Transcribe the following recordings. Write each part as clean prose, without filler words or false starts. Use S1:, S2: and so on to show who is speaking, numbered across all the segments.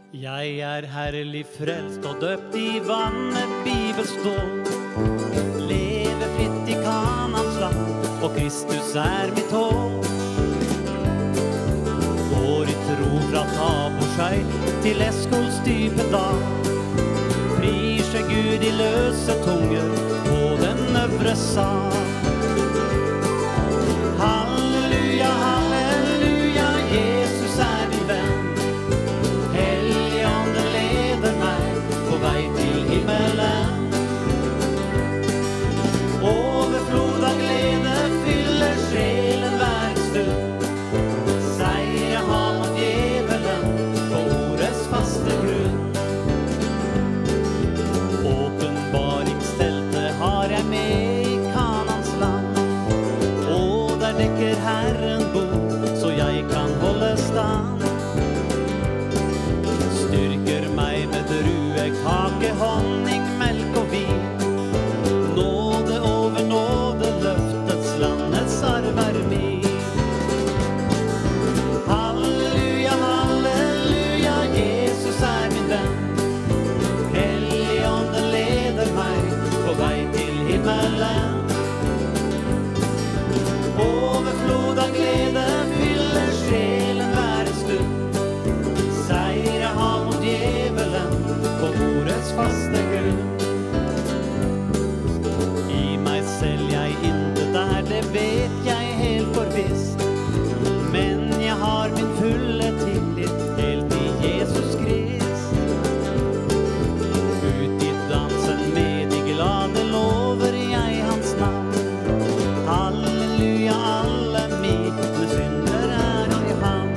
S1: Jeg herlig frelst og døpt I vannet bibelstål. Lever fritt I Kanans land, og Kristus mitt håp. Går I tro fra Taborskei til Eskols dype dal. Frir seg Gud I løse tunger på den øvre sal. Halleluja, halleluja, Jesus min venn. Helligånden leder meg på vei til himmelen. Overflod av glede fyller sjelen hver stund. Seier jeg har mot djevelen på ordets faste grunn. Åpenbaringsteltet har jeg med I Kanans land, og der dekker Herren bord, så jeg kan holde stand. Styrker meg med druekake, honning, melk og vin. Nåde over nåde, løftets landets arv min. Halleluja, halleluja, Jesus min venn. Helligånden leder meg på vei til himmelen. Overflod av glede fyller sjelen hver stund. Seier jeg har mot djevelen på ordets faste grunn. I meg selv jeg intet det vet jeg helt forvisst. Men jeg har min fulle tillit helt I Jesus Krist. Ut I dansen med de glade lover jeg hans navn. Halleluja, alle mine synder I ham.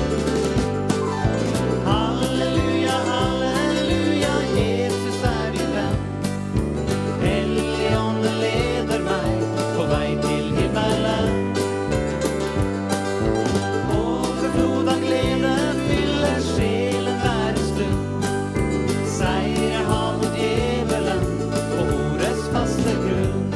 S1: Halleluja, halleluja, Jesus min venn. Helligånden leder meg på vei til himmelen. Overflod av glede fyller sjelen hver stund. Seier jeg har mot djevelen på ordets faste grunn.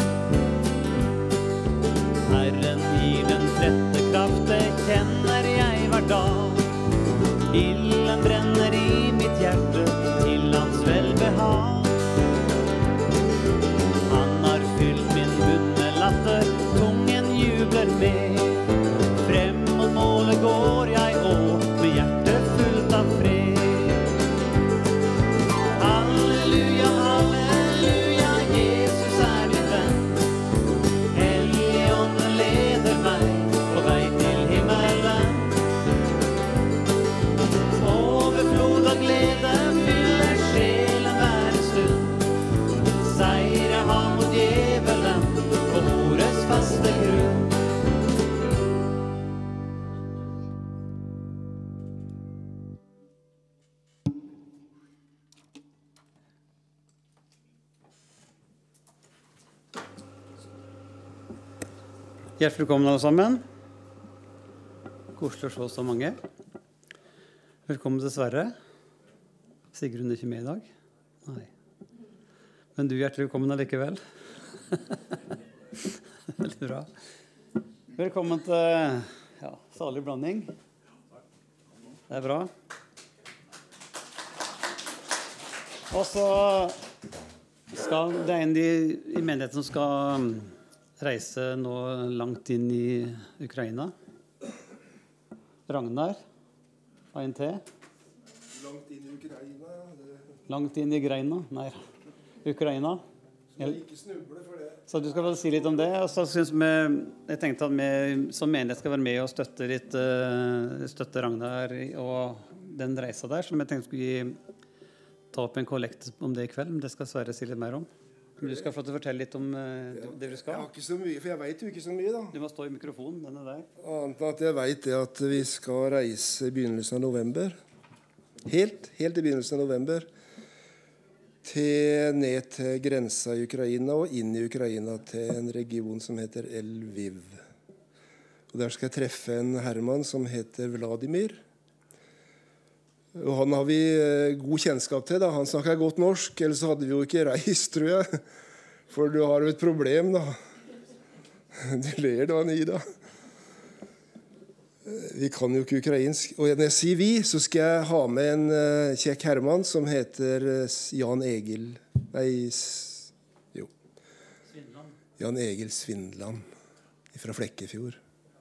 S1: Herren gir den trette kraft, det kjenner jeg hver dag. Ilden brenner I mitt hjerte til hans velbehag. Han har fylt min munn med latter, tungen jubler med. Frem mot målet går jeg og med hjertet fullt av fred. Halleluja, halleluja, Jesus min venn. Helligånden leder meg på vei til himmelen. Overflod av glede fyller sjelen hver stund. Seier jeg har mot djevelen på ordets faste grunn. Hjertelig velkommen alle sammen. Koselig å se så mange. Velkommen til Sverre. Sigrun ikke med I dag? Nei. Men du hjertelig velkommen allikevel. Veldig bra. Velkommen til salig blanding. Det bra. Og så skal det en I menigheten som skal reise nå langt inn I Ukraina. Ragnar, ANT.
S2: Langt inn I Ukraina.
S1: Langt inn I Greina? Nei, Ukraina.
S2: Så ikke snuble for det.
S1: Så du skal vel si litt om det. Og så synes jeg tenkte at vi som menighet skal være med og støtte Ragnar og den reisa der, som jeg tenkte skulle ta opp en kollekt om det I kveld. Men det skal Sverre si litt mer om. Du skal få til å fortelle litt om det du skal.
S2: Jeg har ikke så mye, for jeg vet jo ikke så mye da.
S1: Du må stå I mikrofonen, den der.
S2: Annet at jeg vet det at vi skal reise I begynnelsen av november. Helt I begynnelsen av november. Ned til grensa I Ukraina og inn I Ukraina til en region som heter Lviv. Og der skal jeg treffe en herremann som heter Vladimir. Og han har vi god kjennskap til da. Han snakker godt norsk, ellers hadde vi jo ikke reist, tror jeg. For du har jo et problem da. Du ler da, Nida. Vi kan jo ikke ukrainsk. Og når jeg sier vi, så skal jeg ha med en kjekk herremann som heter Jan Egil Jan Egil Svindland fra Flekkefjord.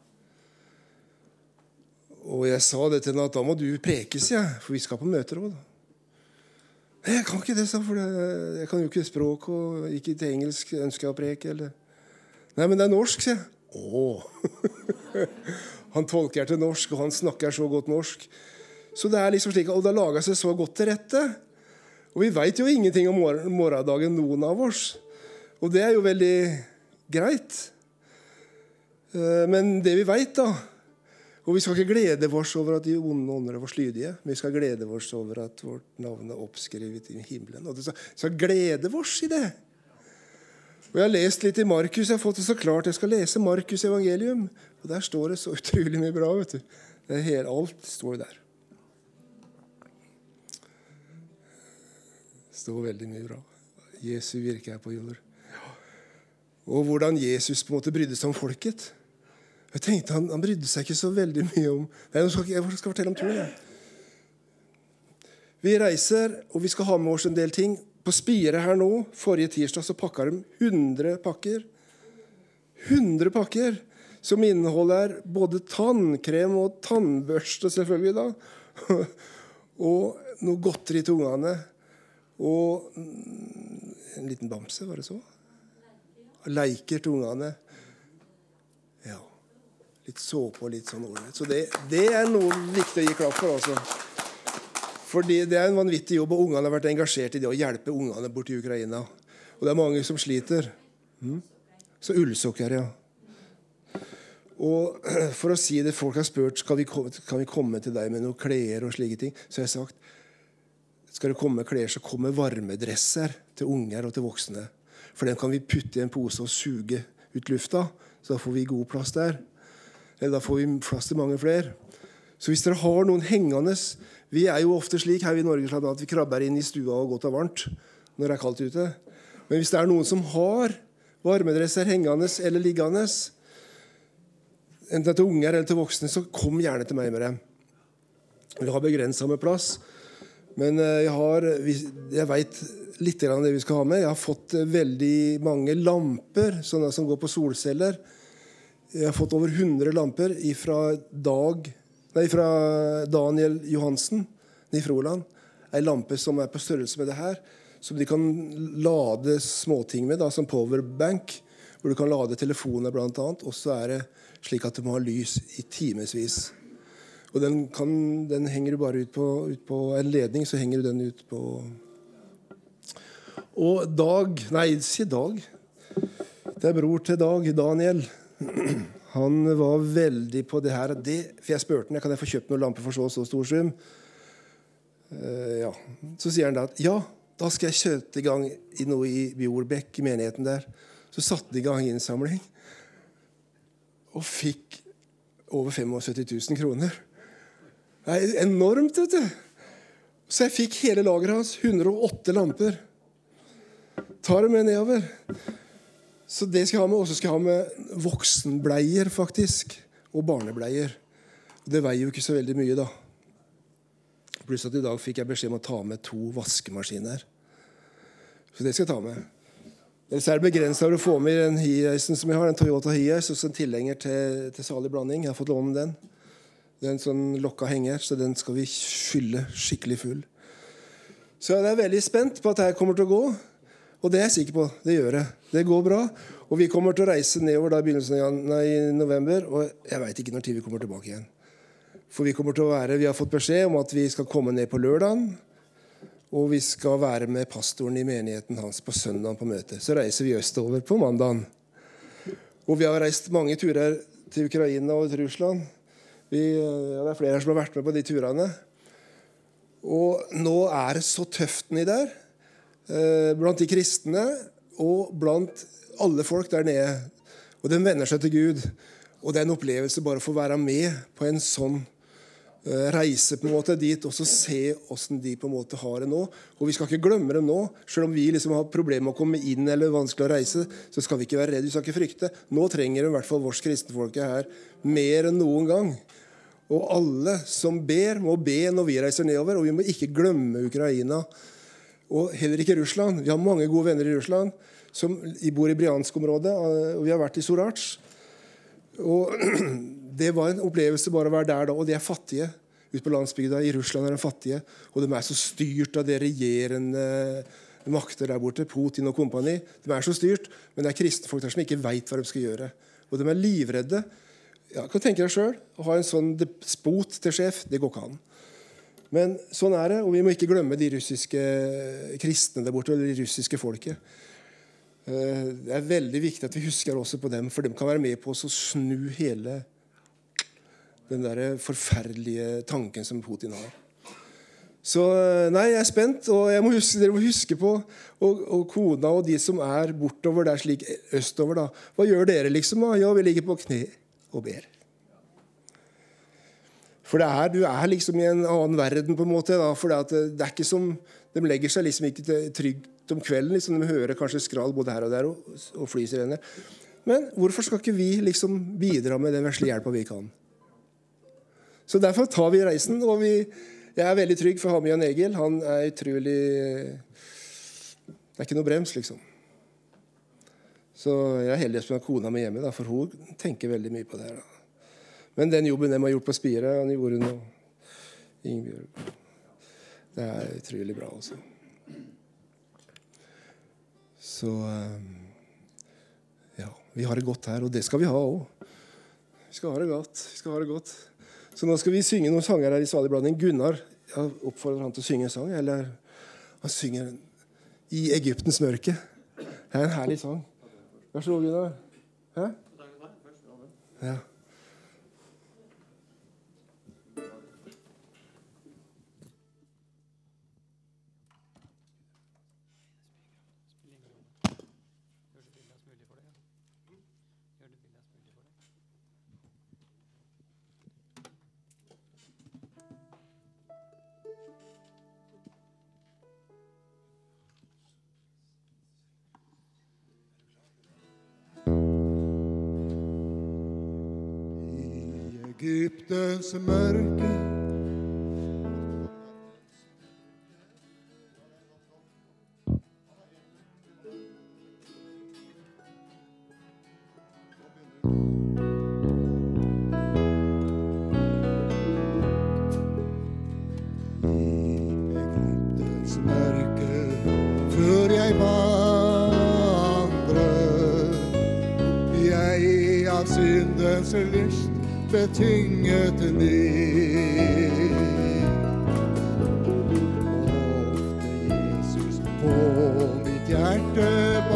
S2: Og jeg sa det til henne at da må du prekes, for vi skal på møter også. Jeg kan ikke det, for jeg kan jo ikke språk, og ikke til engelsk ønsker jeg å preke. Eller. Nei, men det er norsk, sier jeg. Han tolker til norsk, og han snakker så godt norsk. Så det er liksom slik, og det har laget seg så godt til rette. Og vi vet jo ingenting om morgendagen, noen av oss. Og det er jo veldig greit. Men det vi vet da, og vi skal ikke glede oss over at de onde ånder er vårs lydige. Vi skal glede oss over at vårt navn er oppskrevet i himmelen. Og vi skal glede oss i det. Og jeg har lest litt i Markus. Jeg har fått det så klart. Jeg skal lese Markus evangelium. Og der står det så utrolig mye bra, vet du. Det er alt står der. Det står veldig mye bra. Jesu virke her på jord. Og hvordan Jesus på en måte brydde seg om folket. Jeg tenkte han brydde seg ikke så veldig mye om. Nei, jeg skal fortelle om turen. Vi reiser, og vi skal ha med oss en del ting. På Spire her nå, forrige tirsdag, så pakket de 100 pakker. 100 pakker som inneholder både tannkrem og tannbørste, selvfølgelig da. Og noe godteri til ungene. Og en liten bamse, var det så? Leiker til ungene. Ja. Litt såpe og litt sånn ordentlig. Så det er noe viktig å gi klapp for også. Fordi det er en vanvittig jobb, og ungene har vært engasjert i det å hjelpe ungene bort i Ukraina. Og det er mange som sliter. Så ullsokker, ja. Og for å si det, folk har spurt, kan vi komme til deg med noen klær og slike ting? Så jeg har sagt, skal det komme klær, så kommer varmedresser til unger og til voksne. For den kan vi putte i en pose og suge ut lufta, så da får vi god plass der. Eller da får vi plass til mange flere. Så hvis dere har noen hengende, vi er jo ofte slik her i Norge at vi krabber inn i stua og godt og varmt når det er kaldt ute. Men hvis det er noen som har varmedresser hengende eller liggende, enten til unger eller til voksne, så kom gjerne til meg med dem. Vi har begrenset med plass, men jeg vet litt av det vi skal ha med. Jeg har fått veldig mange lamper, sånne som går på solceller. Jeg har fått over 100 lamper fra Daniel Johansen i Froland. En lampe som er på størrelse med det her, som de kan lade småting med, da, som powerbank, hvor du kan lade telefoner blant annet, og så er det slik at du må ha lys i timesvis. Og den henger du bare ut på en ledning, så henger du den ut på... Og Dag, det er bror til Dag, Daniel. Han var veldig på det her. For jeg spurte han, kan jeg få kjøpt noen lamper for så stor sum? Ja. Så sier han da at, ja, da skal jeg kjøpe i gang i noe i Bjorbekk, i menigheten der. Så satte de i gang innsamling, og fikk over 75 000 kroner. Det er enormt, vet du. Så jeg fikk hele lageret hans, 108 lamper. Tar det med nedover. Så det skal jeg ha med. Og så skal jeg ha med voksenbleier, faktisk. Og barnebleier. Det veier jo ikke så veldig mye, da. Pluss at i dag fikk jeg beskjed om å ta med 2 vaskemaskiner. Så det skal jeg ta med. Ellers er det begrenset å få med den Hiace'en som jeg har, den Toyota Hiace, og så en tilhenger til salig blanding. Jeg har fått låne den. Det er en sånn lokka henger, så den skal vi fylle skikkelig full. Så jeg er veldig spent på at det her kommer til å gå. Og det er jeg sikker på, det gjør det. Det går bra, og vi kommer til å reise nedover da i begynnelsen i november, og jeg vet ikke når tid vi kommer tilbake igjen. For vi har fått beskjed om at vi skal komme ned på lørdagen, og vi skal være med pastoren i menigheten hans på søndagen på møte. Så reiser vi østover på mandagen. Og vi har reist mange turer til Ukraina og til Russland. Det er flere som har vært med på de turene. Og nå er det så tøft ned der, blant de kristne og blant alle folk der nede. Og de vender seg til Gud. Og det er en opplevelse bare for å være med på en sånn reise på en måte dit, og så se hvordan de på en måte har det nå. Og vi skal ikke glemme dem nå. Selv om vi liksom har problemer med å komme inn eller vanskelig å reise, så skal vi ikke være redde, vi skal ikke frykte. Nå trenger de i hvert fall vårs kristenfolket her mer enn noen gang. Og alle som ber, må be når vi reiser nedover, og vi må ikke glemme Ukraina. Og heller ikke Russland. Vi har mange gode venner i Russland som bor i Bryansk-området, og vi har vært i Sorats. Og det var en opplevelse bare å være der da, og de er fattige. Ute på landsbygda i Russland er de fattige, og de er så styrt av det regjerende makter der borte, Putin og kompani. De er så styrt, men det er kristne folk der som ikke vet hva de skal gjøre. Og de er livredde. Ja, kan tenke deg selv, å ha en sånn despot til sjef, det går ikke an. Men sånn er det, og vi må ikke glemme de russiske kristne der borte, eller de russiske folket. Det er veldig viktig at vi husker også på dem, for de kan være med på oss å snu hele den der forferdelige tanken som Putin har. Så nei, jeg er spent, og dere må huske på, og kona og de som er bortover der slik østover da, hva gjør dere liksom? Ja, vi ligger på kne og ber. For du er liksom i en annen verden på en måte, da, for det er ikke som, de legger seg liksom ikke trygt om kvelden, liksom, de hører kanskje skral både her og der, og flysirene. Men hvorfor skal ikke vi liksom bidra med den vesle hjelpa vi kan? Så derfor tar vi reisen, og jeg er veldig trygg for å ha med Jan Egil. Han er utrolig, det er ikke noe brems liksom. Så jeg er heldig som har kona med hjemme, da, for hun tenker veldig mye på det her. Da. Men den jobben de har gjort på Spire, han gjorde nå Ingebjørg. Det er utrolig bra også. Så ja, vi har det godt her, og det skal vi ha også. Vi skal ha det godt, vi skal ha det godt. Så nå skal vi synge noen sanger her i Salig blanding. Gunnar, jeg oppfordrer han til å synge en sang, eller han synger I Egyptens mørke. Det er en herlig sang. Vær så god, Gunnar. Hæ? Ja.
S3: Egyptens mørke før jeg vandrer, jeg av syndens lyst betynget ned. Ofte Jesus på mitt hjerte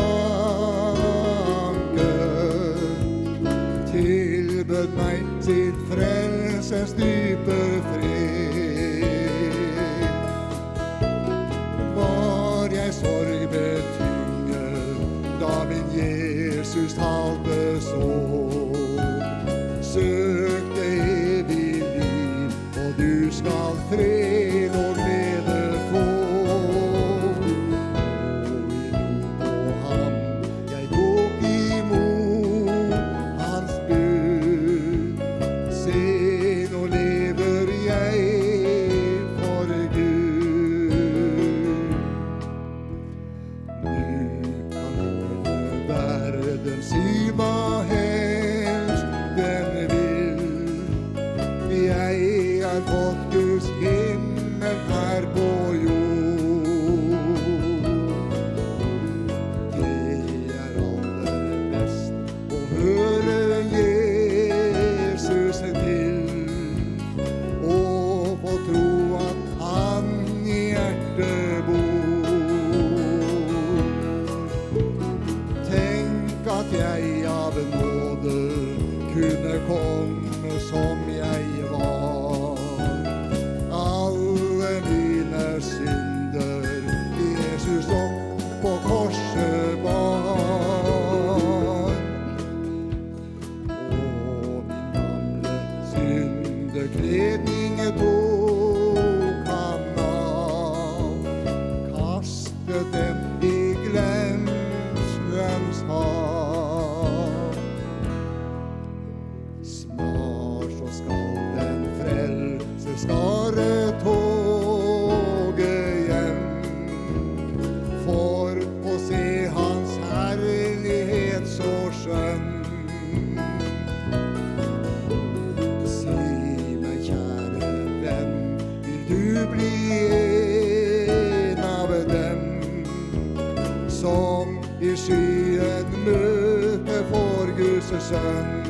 S3: banker, tilbød meg sin frelsens dype fred. Var jeg sorg betynget da min Jesus talte så, søkte evig liv, og du skal fred og glede få. Og i ro på ham jeg tok imot hans bud. Se, nå lever jeg for Gud. Nu kan hele verden si hva helst den vil. Jeg har fått Guds himmel her på jord. Det er aller best å høre Jesus til, og få tro at han i hjertet bor. Tenk at jeg av nåde kunne komme som jeg var. Alle mine synder Jesus opp på korset bar. Og min gamle syndekledning tok han av. menneskesønn.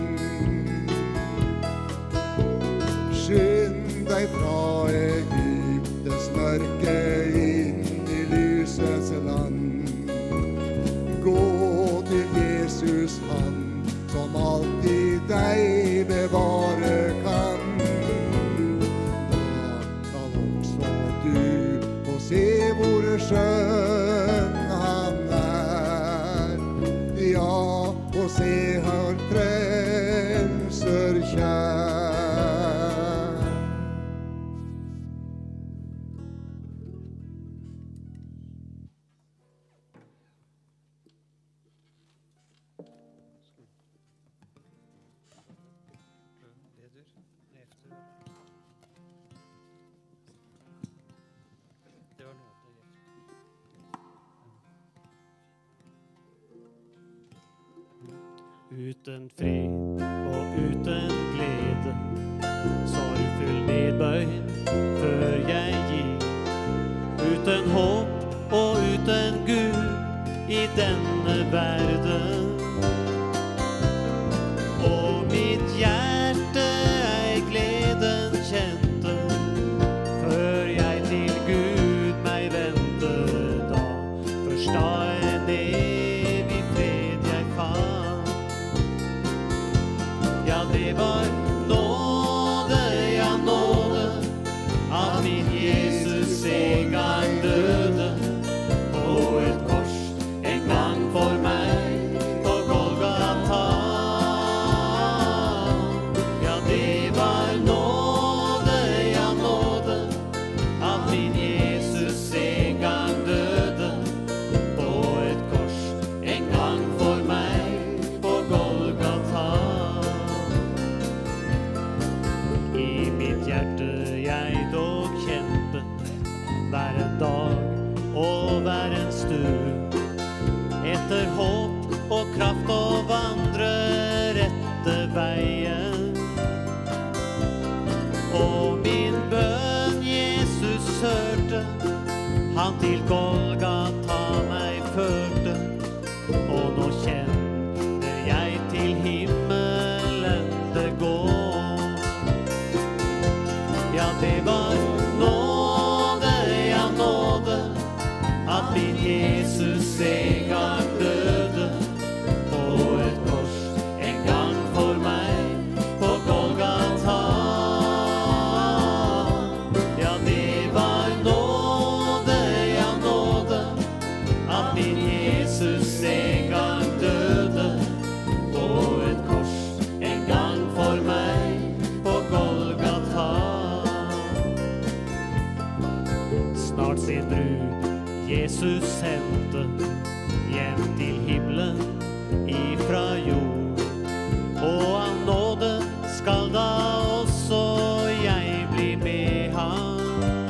S3: Skynd deg fra Egyptes mørke inn i lysets land. Gå til Jesus, han som alltid deg bevare kan. Da skal også du få se hvor skjønn han er. Ja, og se han frelser kjær.
S4: Uten fred og uten glede, sorgfull nedbøyd før jeg gir. Uten håp og uten Gud i denne verden. Og mitt hjerte ei gleden kjente, før jeg til Gud meg vendte da. Først da en evig fred jeg fant. Ja, det var nåde, ja, nåde, at min Jesus en gang døde på et kors en gang for meg på Golgata. Ja, det var nåde, ja, nåde, at min Jesus en gang døde på et kors en gang for meg på Golgata. I mitt hjerte jeg dog kjempe hver en dag og hver en stund, etter håp og kraft å vandre rette veien. Og min bønn Jesus hørte, han til Golgata meg førte, og nå kjenner jeg til himmelen det går. Ja, det var nåde, ja, nåde, at min Jesus en gang døde på et kors en gang for meg på Golgata. Ja, det var nåde, ja, nåde, at min Jesus en gang døde på et kors en gang for meg på Golgata. Snart sin brud Jesus sendte hjem til himmelen ifra jord, og av nåde skal da også jeg bli med han.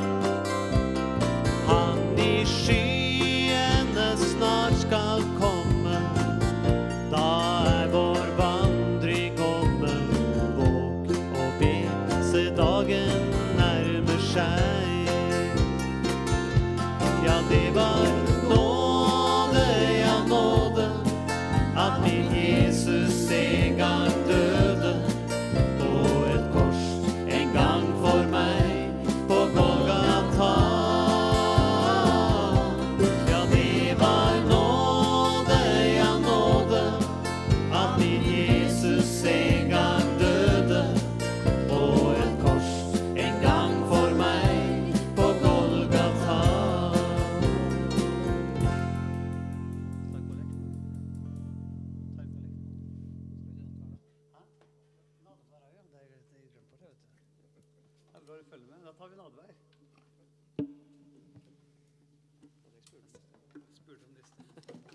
S4: Han i skyene snart skal komme, da vår vandring omme. Våg og be, se dagen nærmer seg. Ja, det var nåde, ja, nåde, at min Jesus en gang døde på et kors en gang for meg på Golgata. Ja, det var nåde, ja, nåde, at min Jesus en gang døde på et kors en gang for meg på Golgata. Da tar vi nadvær. Spurte om liste.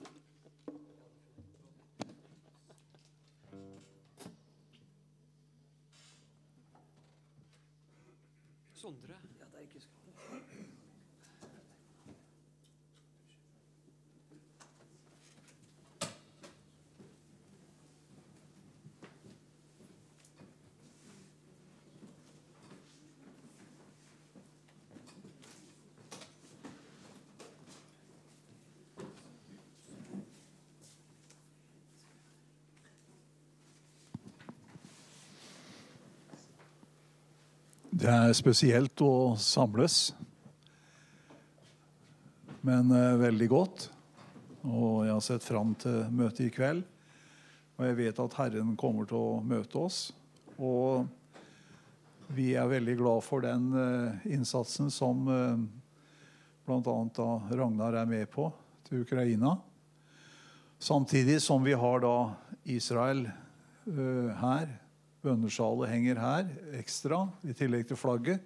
S4: Sondre. Ja, det er ikke skam.
S5: Det spesielt å samles, men veldig godt. Og jeg har sett fram til møtet i kveld. Og jeg vet at Herren kommer til å møte oss. Og vi veldig glad for den innsatsen som blant annet da Ragnar med på til Ukraina. Samtidig som vi har da Israel her. Bønnesalet henger her ekstra, i tillegg til flagget.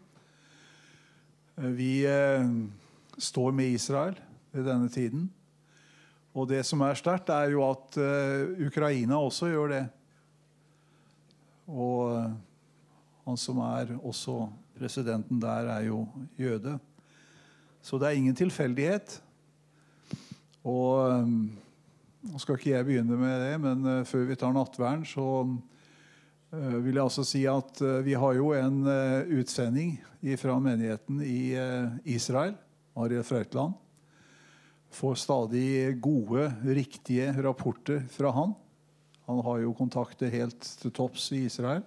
S5: Vi står med Israel ved denne tiden. Og det som sterkt jo at Ukraina også gjør det. Og han som også presidenten der jo jøde. Så det ingen tilfeldighet. Og nå skal ikke jeg begynne med det, men før vi tar nattverden så vil jeg også si at vi har jo en utsending fra menigheten i Israel, Ariel Frøytland. Får stadig gode, riktige rapporter fra han. Han har jo kontakter helt til topps i Israel.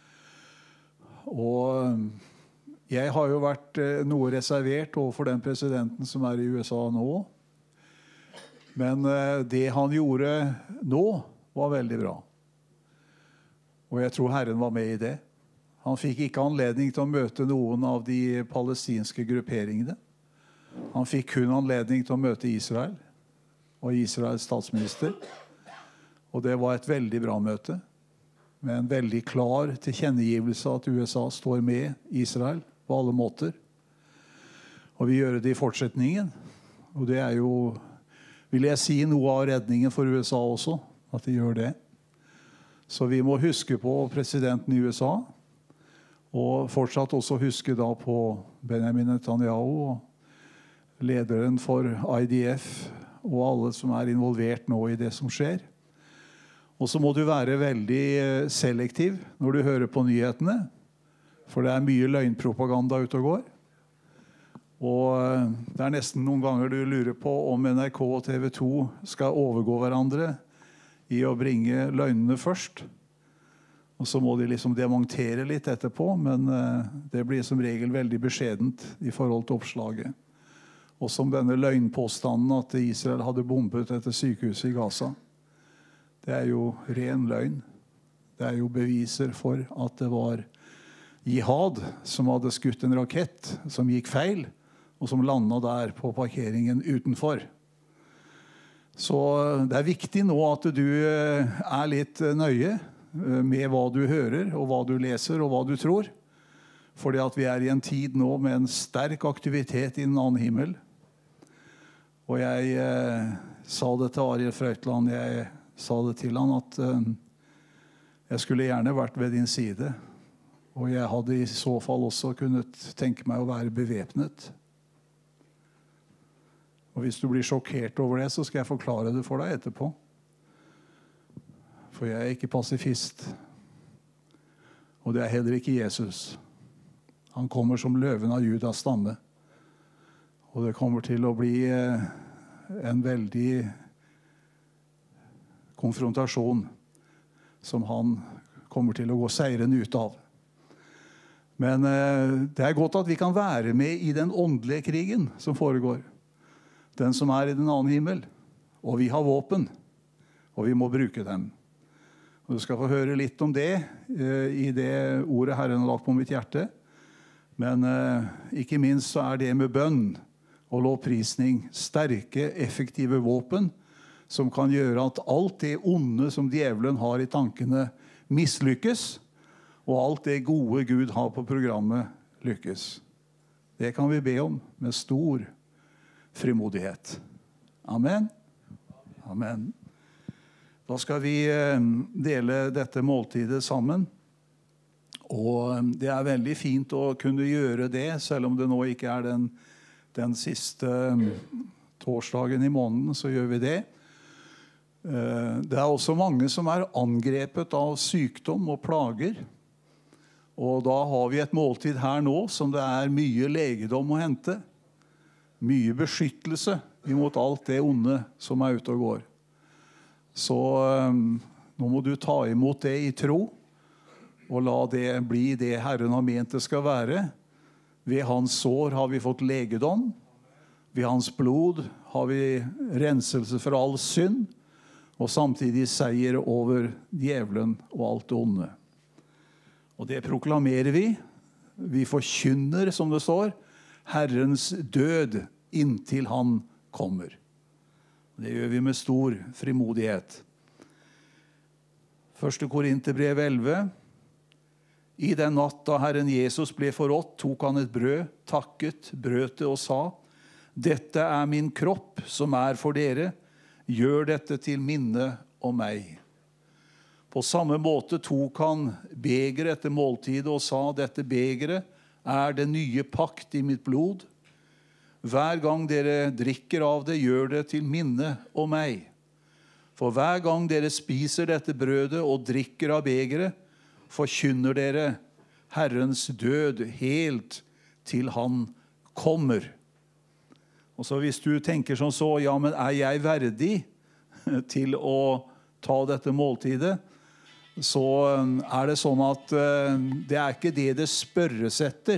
S5: Og jeg har jo vært noe reservert overfor den presidenten som i USA nå. Men det han gjorde nå var veldig bra. Og jeg tror Herren var med i det. Han fikk ikke anledning til å møte noen av de palestinske grupperingene. Han fikk kun anledning til å møte Israel og Israels statsminister. Og det var et veldig bra møte, med en veldig klar tilkjennegivelse at USA står med Israel på alle måter. Og vi gjør det i fortsetningen. Og det jo, vil jeg si, noe av redningen for USA også, at de gjør det. Så vi må huske på presidenten i USA, og fortsatt også huske da på Benjamin Netanyahu, og lederen for IDF, og alle som involvert nå i det som skjer. Og så må du være veldig selektiv når du hører på nyhetene, for det mye løgnpropaganda ute og går. Og det nesten noen ganger du lurer på om NRK og TV 2 skal overgå hverandre i å bringe løgnene først. Og så må de liksom demontere litt etterpå, men det blir som regel veldig beskjedent i forhold til oppslaget. Og som denne løgnpåstanden at Israel hadde bombet etter sykehuset i Gaza. Det jo ren løgn. Det jo beviser for at det var jihad som hadde skutt en rakett som gikk feil, og som landet der på parkeringen utenfor. Så det viktig nå at du litt nøye med hva du hører, og hva du leser, og hva du tror. Fordi at vi i en tid nå med en sterk aktivitet i en annen himmel. Og jeg sa det til Ariel Frøytland, jeg sa det til han at jeg skulle gjerne vært ved din side. Og jeg hadde i så fall også kunnet tenke meg å være bevæpnet. Og hvis du blir sjokkert over det, så skal jeg forklare det for deg etterpå. For jeg ikke pasifist. Og det heller ikke Jesus. Han kommer som løven av Judas stamme. Og det kommer til å bli en veldig konfrontasjon som han kommer til å gå seirende ut av. Men det godt at vi kan være med i den åndelige krigen som foregår. Den som i den annen himmel. Og vi har våpen. Og vi må bruke dem. Og du skal få høre litt om det i det ordet Herren har lagt på mitt hjerte. Men ikke minst så det med bønn og lovprisning sterke, effektive våpen som kan gjøre at alt det onde som djevelen har i tankene mislykkes, og alt det gode Gud har på programmet lykkes. Det kan vi be om med stor frimodighet. Amen. Amen. Da skal vi dele dette måltidet sammen. Og det veldig fint å kunne gjøre det, selv om det nå ikke den siste torsdagen i måneden, så gjør vi det. Det også mange som angrepet av sykdom og plager. Og da har vi et måltid her nå som det mye legedom å hente. Mye beskyttelse imot alt det onde som ute og går. Så nå må du ta imot det i tro. og la det bli det Herren har ment det skal være. Ved hans sår har vi fått legedom. Ved hans blod har vi renselse for all synd, og samtidig seier over djevelen og alt det onde. Og det proklamerer vi. Vi forkynner, som det står, Herrens død inntil han kommer. Det gjør vi med stor frimodighet. 1. Korinterbrev 11. I den natt da Herren Jesus ble forrådt, tok han et brød, takket, brøt det og sa, «Dette er min kropp som er for dere. Gjør dette til minne om meg.» På samme måte tok han begeret etter måltidet og sa, «Dette begeret er det nye pakt i mitt blod. Hver gang dere drikker av det, gjør det til minne om meg. For hver gang dere spiser dette brødet og drikker av begeret, forkynner dere Herrens død helt til han kommer.» Og så hvis du tenker som så, ja, men er jeg verdig til å ta dette måltidet, så er det sånn at det er ikke det det spørres etter.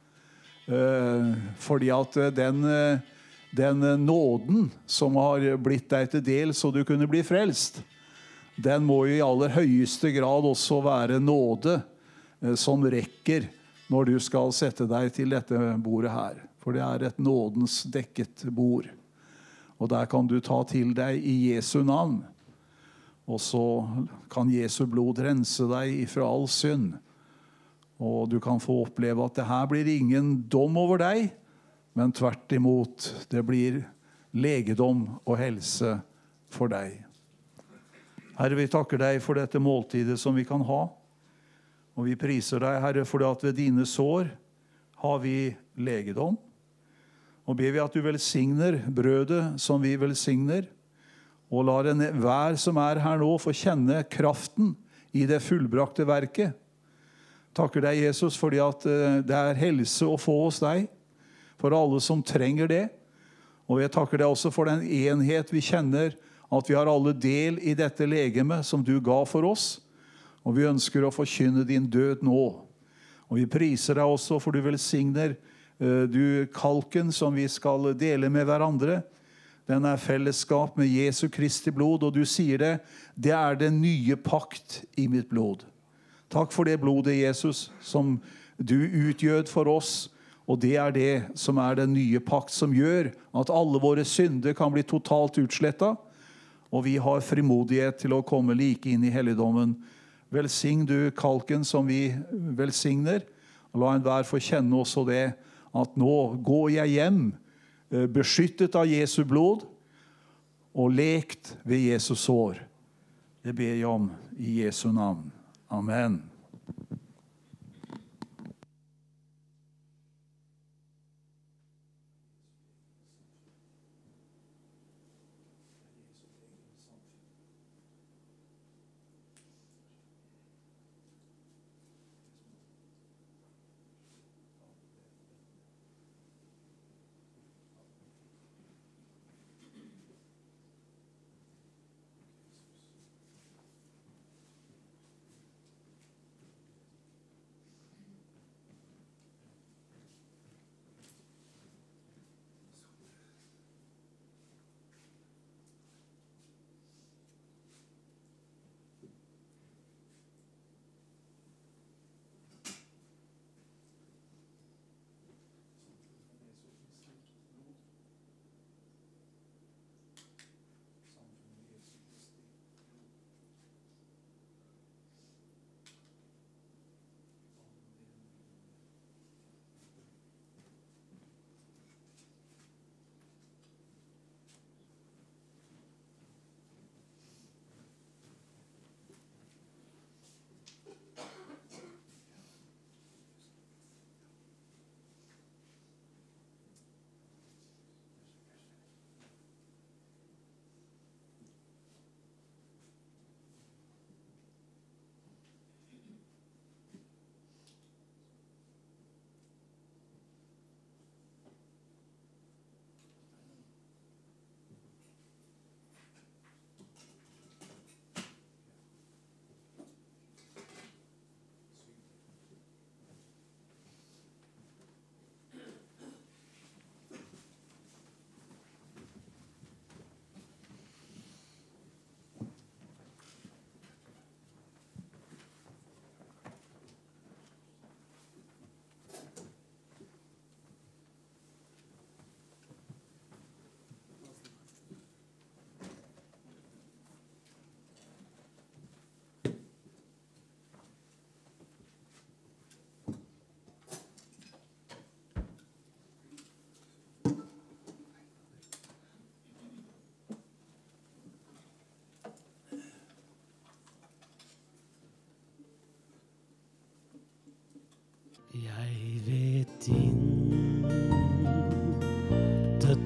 S5: Fordi at den nåden som har blitt deg til del så du kunne bli frelst, den må jo i aller høyeste grad også være nåde som rekker når du skal sette deg til dette bordet her. For det er et nådens dekket bord. Og der kan du ta til deg i Jesu navn. Og så kan Jesu blod rense deg fra all synd. Og du kan få oppleve at det her blir ingen dom over deg, men tvert imot, det blir legedom og helse for deg. Herre, vi takker deg for dette måltidet som vi kan ha. Og vi priser deg, Herre, for at ved dine sår har vi legedom. Og ber vi at du velsigner brødet som vi velsigner, og lar hver som er her nå få kjenne kraften i det fullbrakte verket. Takker deg, Jesus, fordi at det er helse å få hos deg, for alle som trenger det. Og jeg takker deg også for den enhet vi kjenner, at vi har alle del i dette legeme som du ga for oss, og vi ønsker å forkynne din død nå. Og vi priser deg også for du velsigner du kalken som vi skal dele med hverandre. Den er fellesskap med Jesu Kristi blod, og du sier det, det er den nye pakt i mitt blod. Takk for det blodet, Jesus, som du utgjød for oss, og det er det som er den nye pakt som gjør at alle våre synder kan bli totalt utslettet, og vi har frimodighet til å komme like inn i helligdommen. Velsign du kalken som vi velsigner, og la enhver få kjenne også det, at nå går jeg hjem, beskyttet av Jesu blod, og lekt ved Jesu sår. Det ber jeg om i Jesu navn. Amen.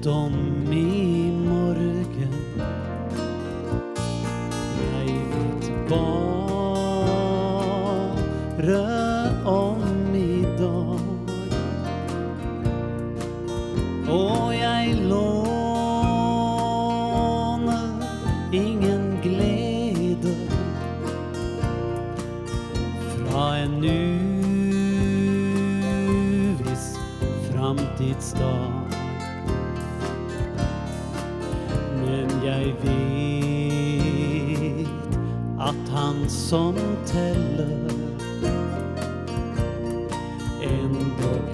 S4: om i morgen. Jeg vet bare om i dag. Og jeg låner ingen glede fra en uviss framtidsdag. Men jeg vet at han som teller endog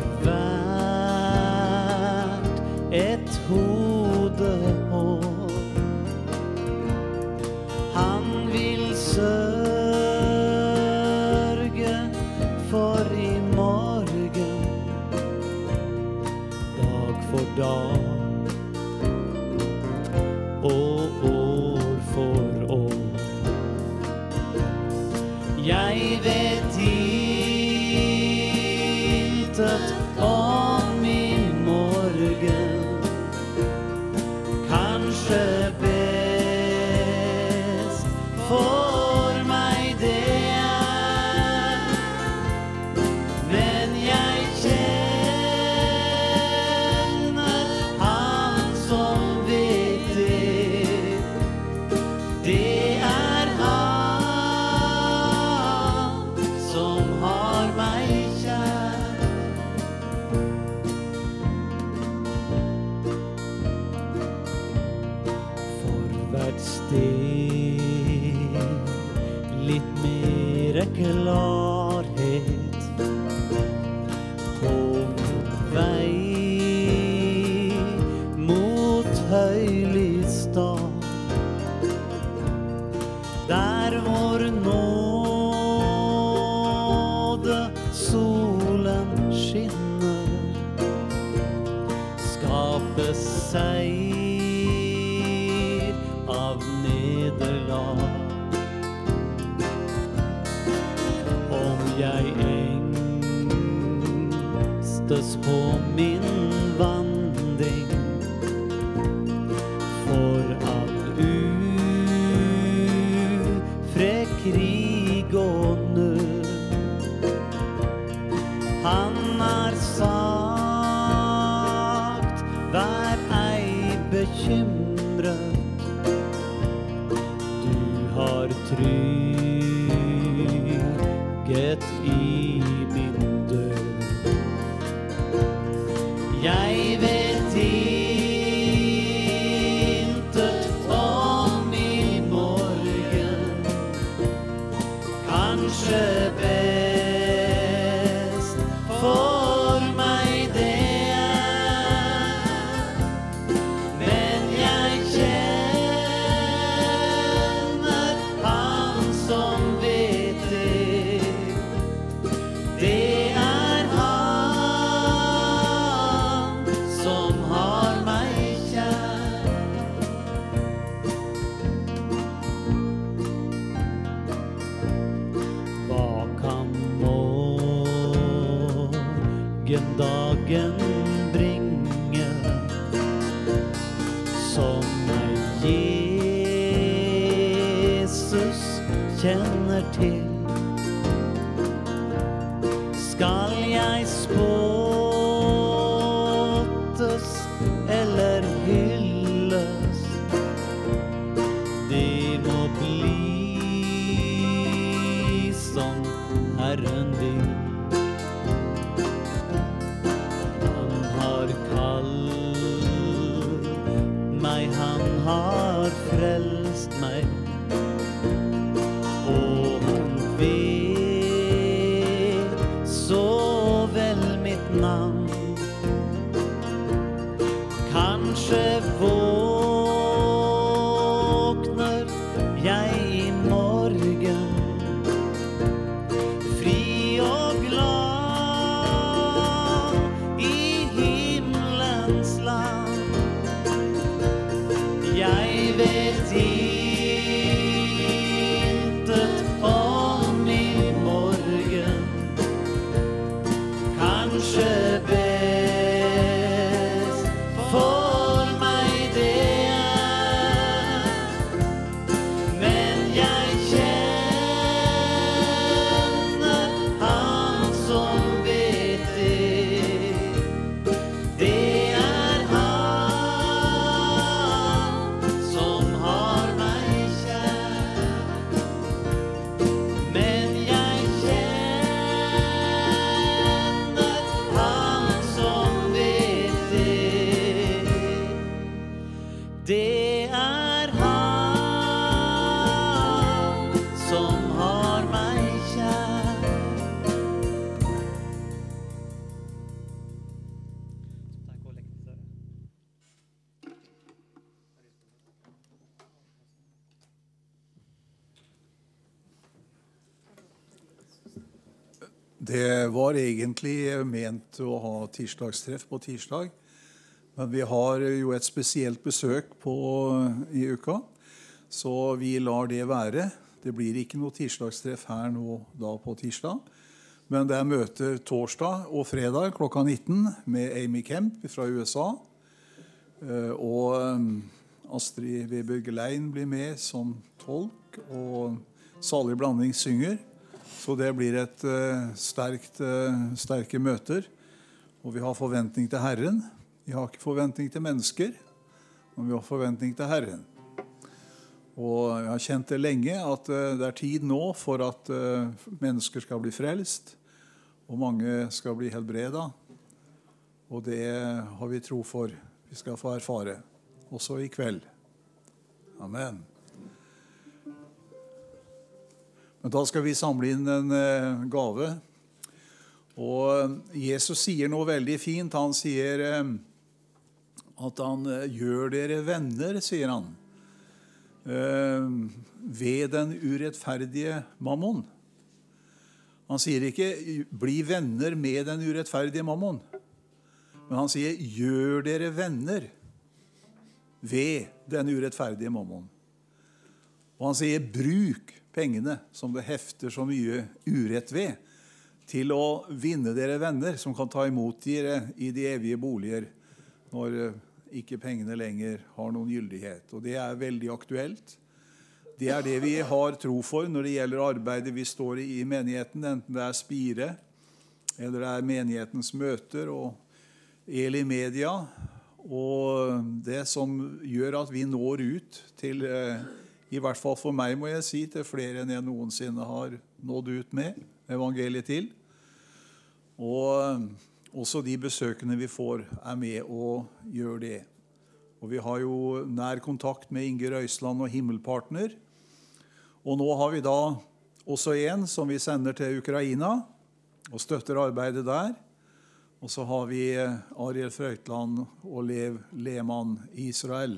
S4: hvert et hodehår. Han vil sørge for i morgen, dag for dag og år for år. Jeg vet intet om i morgen, kanskje best for meg det er, men jeg kjenner han som vet det. Det er han som har meg kjær. For hvert steg litt mer klarhet på min vei mot høylig stad, der hvor nåde solen skinner, skape seier av nederlag. Om jeg engstes på min vandring for all ufred, krig og nød, han har sagt, vær ei bekymret, du har trygghet i min død. Jeg vet intet om i morgen, kanskje best for meg det er, men jeg kjenner han som vet det. Det er han som har meg kjær. Hva kan morgendagen bringe som meg Jesus kjenner til? Skal jeg spottes eller hylles? Det må bli som Herren vil. Han har kalt meg, han har frelst meg, og han vet så vel mitt navn. Kanskje våkner jeg i morgen, fri og glad i himmelens land. Jeg vet intet om i morgen, kanskje best for Det han som har meg kjær.
S5: Det var egentlig ment å ha tirsdagstreff på tirsdag, men vi har jo et spesielt besøk i uka, så vi lar det være. Det blir ikke noe tirsdagstreff her nå da på tirsdag, men det møter torsdag og fredag klokka 19 med Amy Kemp fra USA, og Astrid Weber Glein blir med som tolk, og Salig Blanding synger. Så det blir et sterke møter, og vi har forventning til Herren. Vi har ikke forventning til mennesker, men vi har forventning til Herren. Og jeg har kjent det lenge at det tid nå for at mennesker skal bli frelst, og mange skal bli helbredet. Og det har vi tro for. Vi skal få erfare, også i kveld. Amen. Men da skal vi samle inn en gave. Og Jesus sier noe veldig fint. Han sier at han gjør dere venner, sier han, ved den urettferdige mammon. Han sier ikke bli venner med den urettferdige mammon, men han sier gjør dere venner ved den urettferdige mammon. Og han sier bruk pengene som det hefter så mye urett ved, til å vinne dere venner som kan ta imot dere i de evige boliger når ikke pengene lenger har noen gyldighet. Og det veldig aktuelt. Det det vi har tro for når det gjelder arbeidet vi står i menigheten, enten det Spire, eller det menighetens møter og Eli-media, og det som gjør at vi når ut til i hvert fall for meg, må jeg si, til flere enn jeg noensinne har nådd ut med evangeliet til. Og også de besøkene vi får med og gjør det. Og vi har jo nær kontakt med Inge Røisland og Himmelpartner. Og nå har vi da også en som vi sender til Ukraina og støtter arbeidet der. Og så har vi Ariel Frøytland og Lev Lehmann i Israel.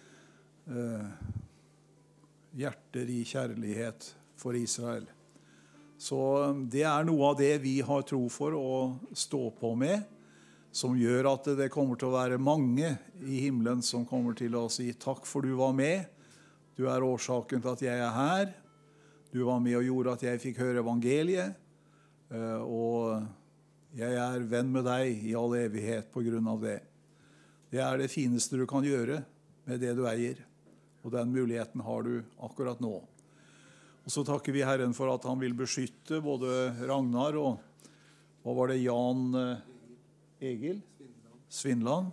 S5: Hjerter i kjærlighet for Israel. Så det noe av det vi har tro for å stå på med, som gjør at det kommer til å være mange i himmelen som kommer til å si takk for du var med, du årsaken til at jeg her, du var med og gjorde at jeg fikk høre evangeliet, og jeg venn med deg i all evighet på grunn av det. Det det fineste du kan gjøre med det du eier. Og den muligheten har du akkurat nå. Og så takker vi Herren for at han vil beskytte både Ragnar og hva var det, Jan Egil? Svindland.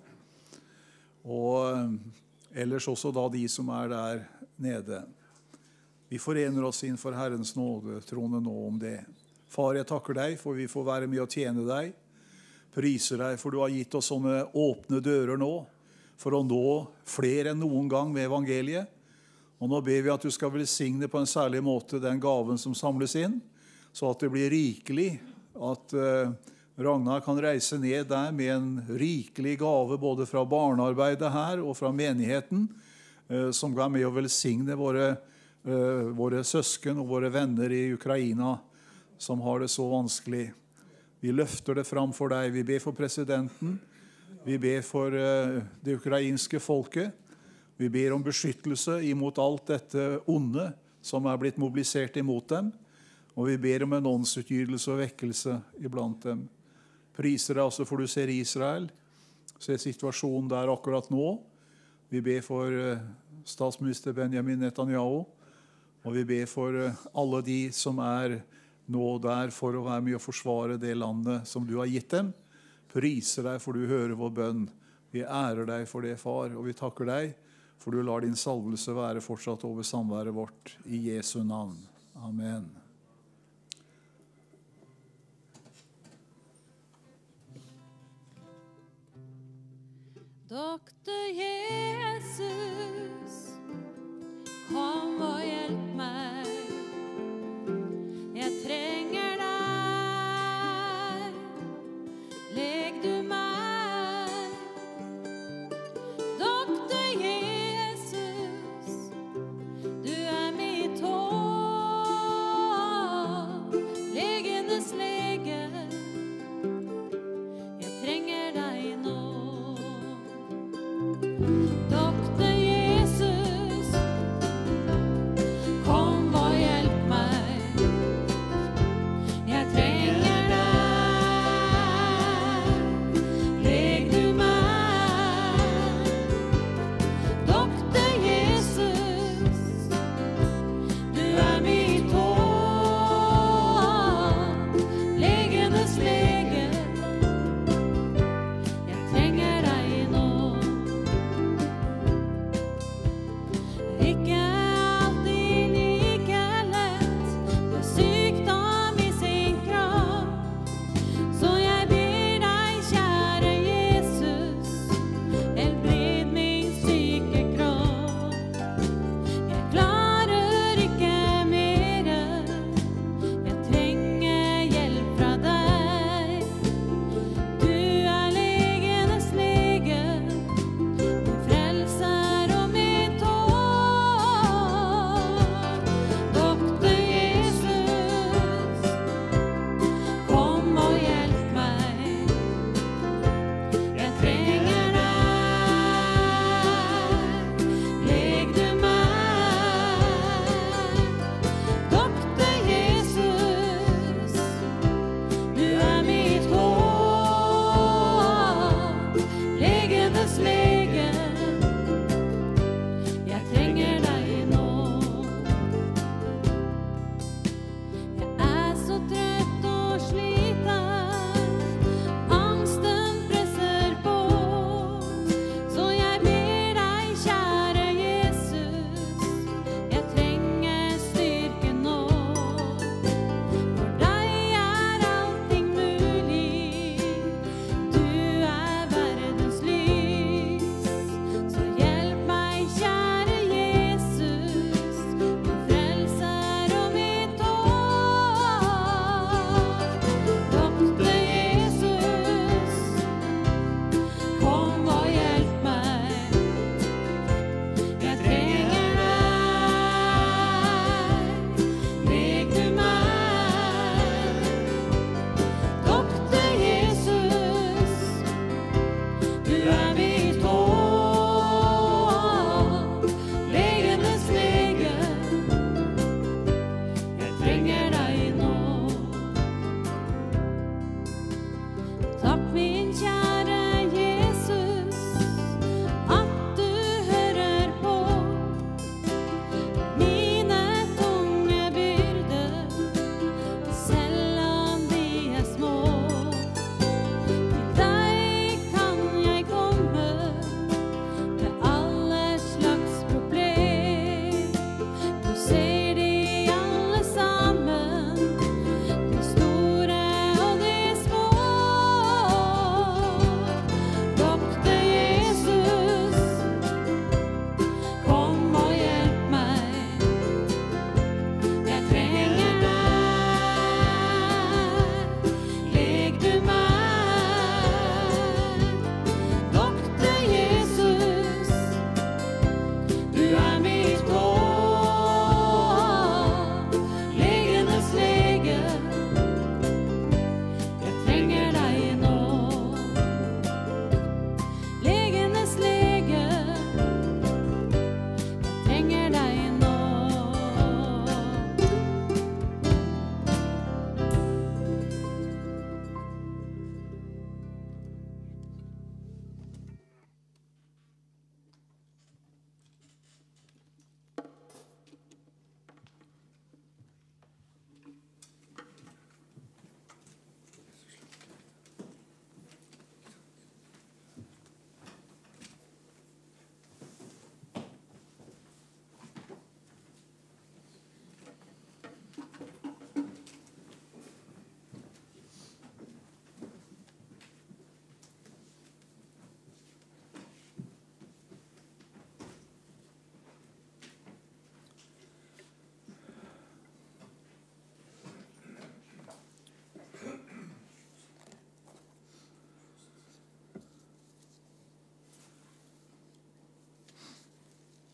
S5: Og ellers også da de som der nede. Vi forener oss innenfor Herrens nåde, trone nå om det. Far, jeg takker deg for vi får være med å tjene deg. Priser deg for du har gitt oss sånne åpne dører nå, for å nå flere enn noen gang med evangeliet. Og nå ber vi at du skal velsigne på en særlig måte den gaven som samles inn, så at det blir rikelig, at Ragnar kan reise ned der med en rikelig gave både fra barnearbeidet her og fra menigheten, som går med å velsigne våre søsken og våre venner i Ukraina som har det så vanskelig. Vi løfter det fram for deg. Vi ber for presidenten. Vi ber for det ukrainske folket. Vi ber om beskyttelse imot alt dette onde som blitt mobilisert imot dem. Og vi ber om en åndsutgytelse og vekkelse iblant dem. Priser deg også for du ser Israel, ser situasjonen der akkurat nå. Vi ber for statsminister Benjamin Netanyahu, og vi ber for alle de som nå der for å være med å forsvare det landet som du har gitt dem. Priser deg for du hører vår bønn. Vi ærer deg for det, far, og vi takker deg for du lar din salvelse være fortsatt over samværet vårt i Jesu navn. Amen.
S6: Doktor Jesus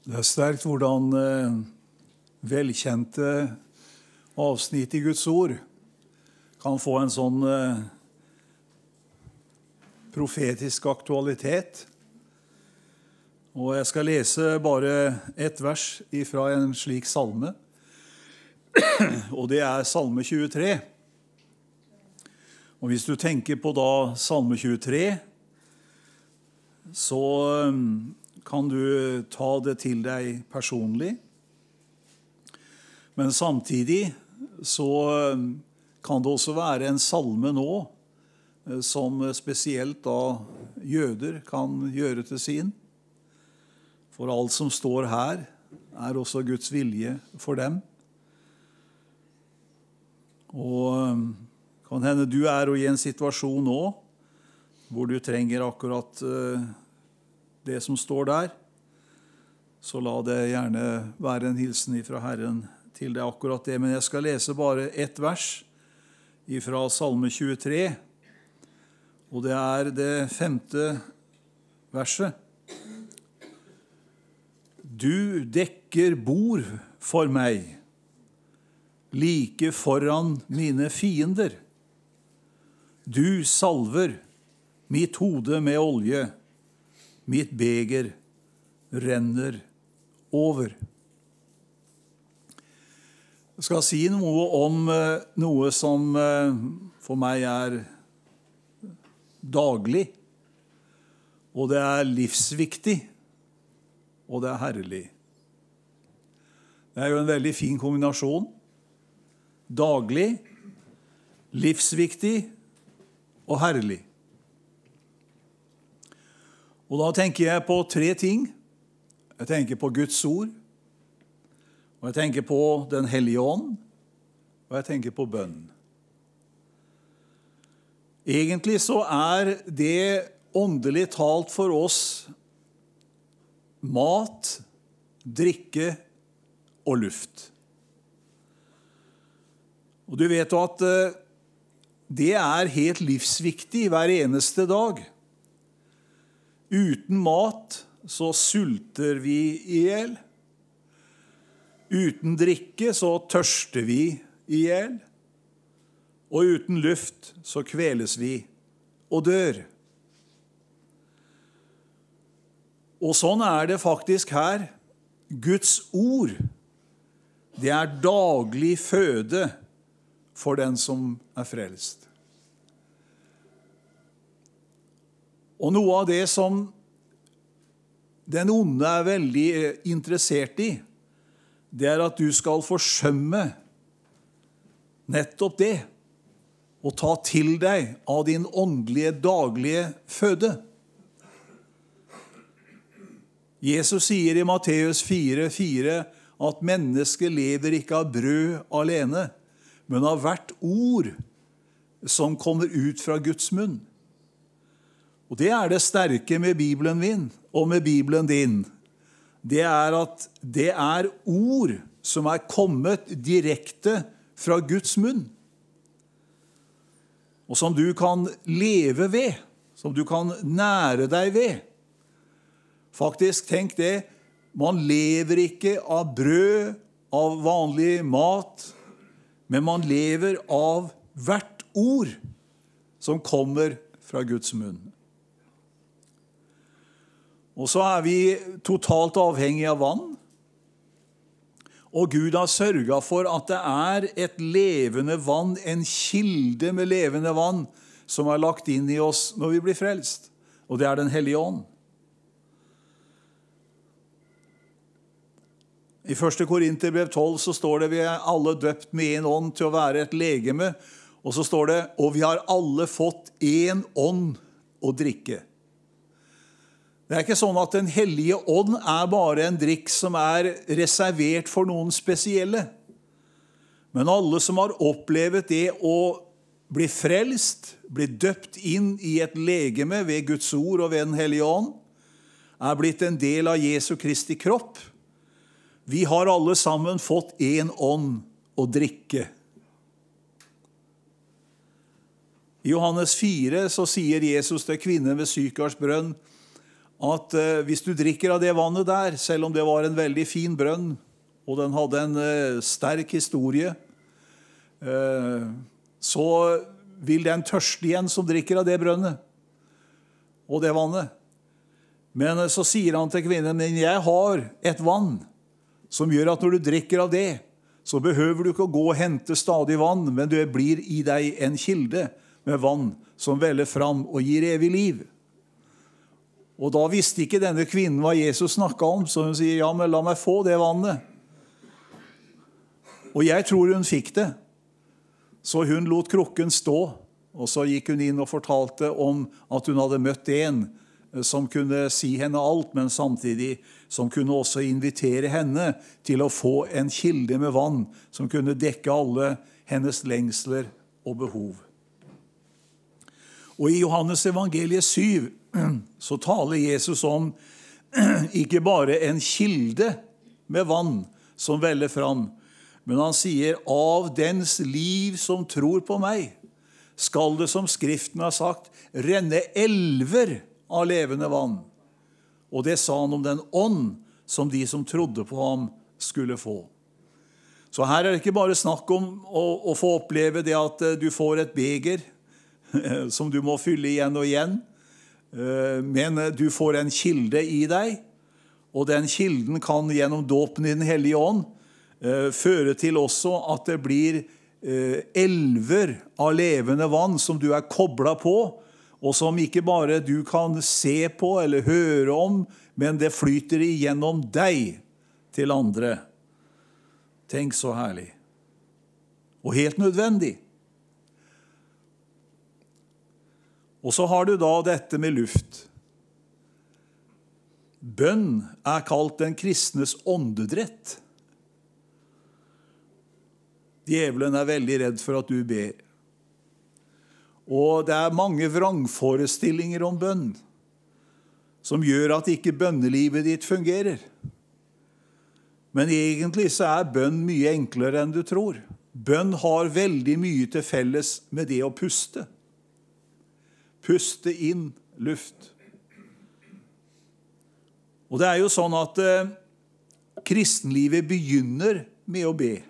S5: Det sterkt hvordan velkjente avsnitt i Guds ord kan få en sånn profetisk aktualitet. Og jeg skal lese bare et vers fra en slik salme, og det salme 23. Og hvis du tenker på da salme 23, så kan du ta det til deg personlig. Men samtidig så kan det også være en salme nå, som spesielt da jøder kan gjøre til sin. For alt som står her også Guds vilje for dem. Og kan hende du i en situasjon nå, hvor du trenger akkurat det som står der, så la det gjerne være en hilsen fra Herren til deg akkurat det. Men jeg skal lese bare ett vers fra salme 23, og det det 5. verset. Du dekker bord for meg, like foran mine fiender. Du salver mitt hode med olje, mitt beger renner over. Jeg skal si noe om noe som for meg daglig, og det livsviktig, og det herlig. Det jo en veldig fin kombinasjon. Daglig, livsviktig og herlig. Og da tenker jeg på 3 ting. Jeg tenker på Guds ord, og jeg tenker på Den hellige ånd, og jeg tenker på bønn. Egentlig så det åndelig talt for oss mat, drikke og luft. Og du vet jo at det helt livsviktig hver eneste dag. Uten mat så sulter vi ihjel. Uten drikke så tørster vi ihjel. Og uten luft så kveles vi og dør. Og sånn det faktisk her. Guds ord, det daglig føde for den som frelst. Og noe av det som den onde veldig interessert i, det at du skal forsømme nettopp det, og ta til deg av din åndelige daglige føde. Jesus sier i Matteus 4:4 at mennesket lever ikke av brød alene, men av hvert ord som kommer ut fra Guds munn. Og det det sterke med Bibelen min og med Bibelen din. Det at det ord som kommet direkte fra Guds munn. Og som du kan leve ved, som du kan nære deg ved. Faktisk, tenk det, man lever ikke av brød, av vanlig mat, men man lever av hvert ord som kommer fra Guds munn. Og så vi totalt avhengige av vann. Og Gud har sørget for at det et levende vann, en kilde med levende vann, som lagt inn i oss når vi blir frelst. Og det Den hellige ånd. I 1. Korinterbrev 12 så står det vi alle døpt med en ånd til å være et legeme. Og så står det, og vi har alle fått en ånd å drikke. Det ikke sånn at Den hellige ånd bare en drikk som reservert for noen spesielle. Men alle som har opplevd det å bli frelst, bli døpt inn i et legeme ved Guds ord og ved Den hellige ånd, blitt en del av Jesu Kristi kropp. Vi har alle sammen fått en ånd å drikke. I Johannes 4 så sier Jesus til kvinnen ved Sykars brønn at hvis du drikker av det vannet der, selv om det var en veldig fin brønn, og den hadde en sterk historie, så vil den tørste igjen som drikker av det brønnet, og det vannet. Men så sier han til kvinnen, men jeg har et vann som gjør at når du drikker av det, så behøver du ikke å gå og hente stadig vann, men det blir i deg en kilde med vann som veller fram og gir evig liv. Og da visste ikke denne kvinnen hva Jesus snakket om, så hun sier, ja, men la meg få det vannet. Og jeg tror hun fikk det. Så hun lot krukken stå, og så gikk hun inn og fortalte om at hun hadde møtt en som kunne si henne alt, men samtidig som kunne også invitere henne til å få en kilde med vann som kunne dekke alle hennes lengsler og behov. Og i Johannes evangeliet 7 så taler Jesus om ikke bare en kilde med vann som veller fram, men han sier, av dens liv som tror på meg, skal det, som Skriften har sagt, renne elver av levende vann. Og det sa han om den ånd som de som trodde på ham skulle få. Så her er det ikke bare snakk om å få oppleve det at du får et beger som du må fylle igjen og igjen, men du får en kilde i deg, og den kilden kan gjennom dåpen i den hellige ånd føre til også at det blir elver av levende vann som du er koblet på, og som ikke bare du kan se på eller høre om, men det flyter igjennom deg til andre. Tenk så herlig. Og helt nødvendig. Og så har du da dette med luft. Bønn er kalt den kristnes åndedrett. Djevelen er veldig redd for at du ber. Og det er mange vrangforestillinger om bønn, som gjør at ikke bønnelivet ditt fungerer. Men egentlig så er bønn mye enklere enn du tror. Bønn har veldig mye til felles med det å puste. Puste inn luft. Og det er jo sånn at kristenlivet begynner med å be.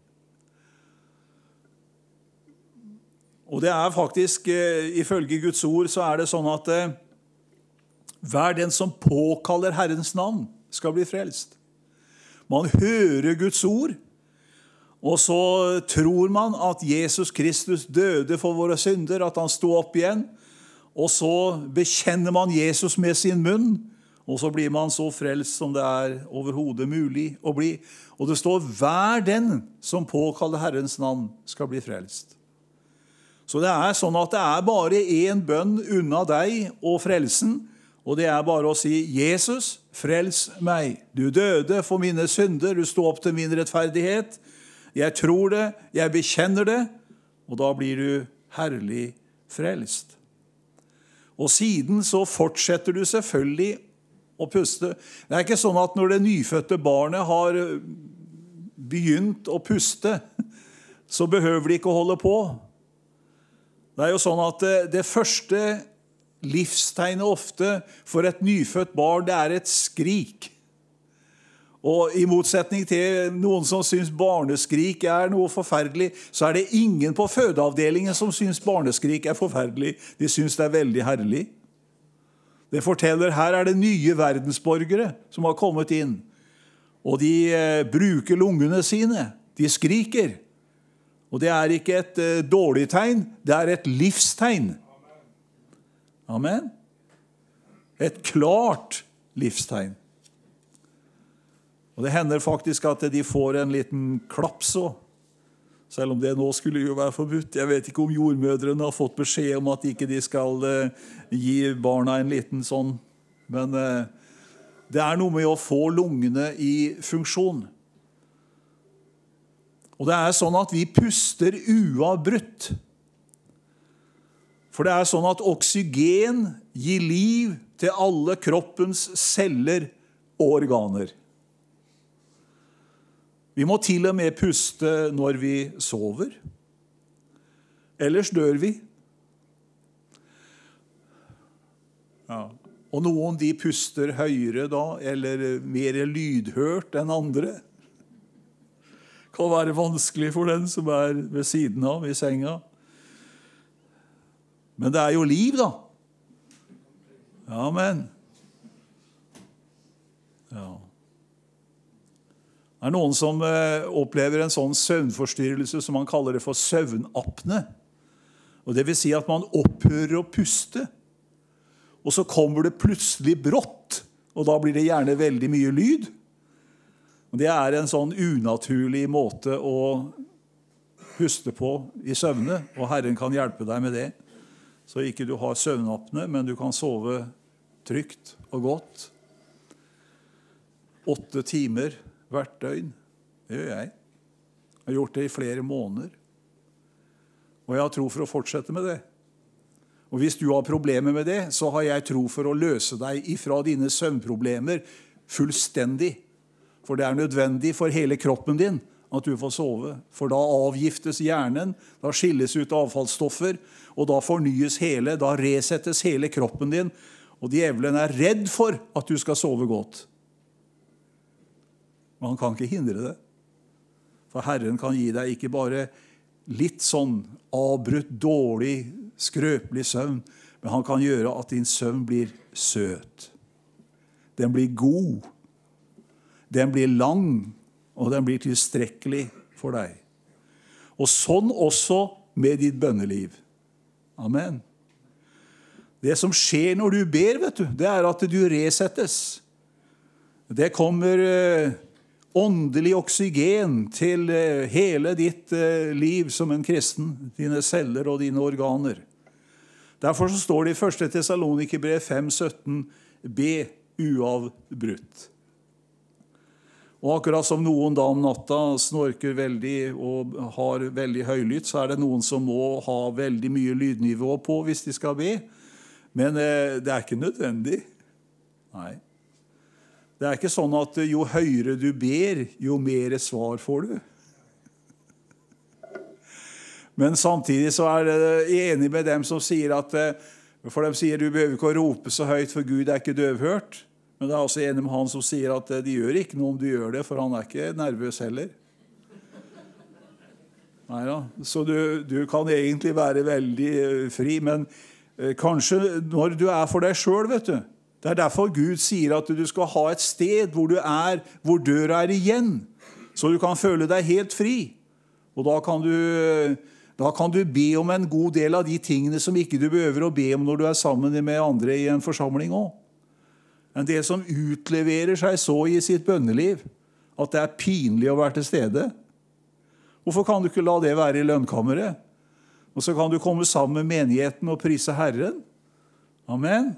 S5: Og det er faktisk, ifølge Guds ord, så er det sånn at hver den som påkaller Herrens navn skal bli frelst. Man hører Guds ord, og så tror man at Jesus Kristus døde for våre synder, at han sto opp igjen, og så bekjenner man Jesus med sin munn, og så blir man så frelst som det er overhodet mulig å bli. Og det står, hver den som påkaller Herrens navn skal bli frelst. Så det er sånn at det er bare en bønn unna deg og frelsen, og det er bare å si, Jesus, frels meg. Du døde for mine synder, du sto opp til min rettferdighet. Jeg tror det, jeg bekjenner det, og da blir du herlig frelst. Og siden så fortsetter du selvfølgelig å puste. Det er ikke sånn at når det nyfødte barnet har begynt å puste, så behøver de ikke å holde på. Det er jo sånn at det første livstegnet ofte for et nyfødt barn, det er et skrik. Og i motsetning til noen som synes barneskrik er noe forferdelig, så er det ingen på fødeavdelingen som synes barneskrik er forferdelig. De synes det er veldig herlig. Det forteller, her er det nye verdensborgere som har kommet inn. Og de bruker lungene sine. De skriker. Og det er ikke et dårlig tegn, det er et livstegn. Amen. Et klart livstegn. Og det hender faktisk at de får en liten klapp så. Selv om det nå skulle jo være forbudt. Jeg vet ikke om jordmødrene har fått beskjed om at ikke de skal gi barna en liten sånn. Men det er noe med å få lungene i funksjon. Og det er sånn at vi puster uavbrutt. For det er sånn at oksygen gir liv til alle kroppens celler og organer. Vi må til og med puste når vi sover. Ellers dør vi. Ja. Og noen de puster høyere da, eller mer lydhørt enn andre. Det kan være vanskelig for den som ved siden av i senga. Men det jo liv da. Amen. Ja. Det noen som opplever en sånn søvnforstyrrelse som man kaller det for søvnapne. Og det vil si at man opphører å puste. Og så kommer det plutselig brått, og da blir det gjerne veldig mye lyd. Og det en sånn unaturlig måte å puste på i søvne, og Herren kan hjelpe deg med det. Så ikke du har søvnapne, men du kan sove trygt og godt. 8 timer hvert døgn. Det gjør jeg. Jeg har gjort det i flere måneder. Og jeg har tro for å fortsette med det. Og hvis du har problemer med det, så har jeg tro for å løse deg ifra dine søvnproblemer fullstendig. For det nødvendig for hele kroppen din at du får sove. For da avgiftes hjernen, da skilles ut avfallsstoffer, og da fornyes hele, da resettes hele kroppen din, og djevelen redd for at du skal sove godt. Men han kan ikke hindre det. For Herren kan gi deg ikke bare litt sånn avbrutt, dårlig, skrøpelig søvn, men han kan gjøre at din søvn blir søt. Den blir god. Den blir lang, og den blir tilstrekkelig for deg. Og sånn også med ditt bønneliv. Amen. Det som skjer når du ber, vet du, det at du resettes. Det kommer åndelig oksygen til hele ditt liv som en kristen, dine celler og dine organer. Derfor så står det i 1. Tessalonikerbrev 5:17, be uavbrutt. Og akkurat som noen da om natta snorker veldig og har veldig høylytt, så det noen som må ha veldig mye lydnivå på hvis de skal be. Men det ikke nødvendig. Nei. Det ikke sånn at jo høyere du ber, jo mer svar får du. Men samtidig så det enig med dem som sier at, for de sier du behøver ikke å rope så høyt, for Gud ikke døvhørt. Men det også enig med han som sier at de gjør ikke noe om du gjør det, for han ikke nervøs heller. Neida. Så du kan egentlig være veldig fri, men kanskje når du for deg selv, vet du. Det derfor Gud sier at du skal ha et sted hvor du hvor døra igjen, så du kan føle deg helt fri. Og da kan du be om en god del av de tingene som ikke du behøver å be om når du sammen med andre i en forsamling også. En del som utleverer seg så i sitt bønneliv at det pinlig å være til stede. Hvorfor kan du ikke la det være i lønnkammeret? Og så kan du komme sammen med menigheten og prise Herren. Amen.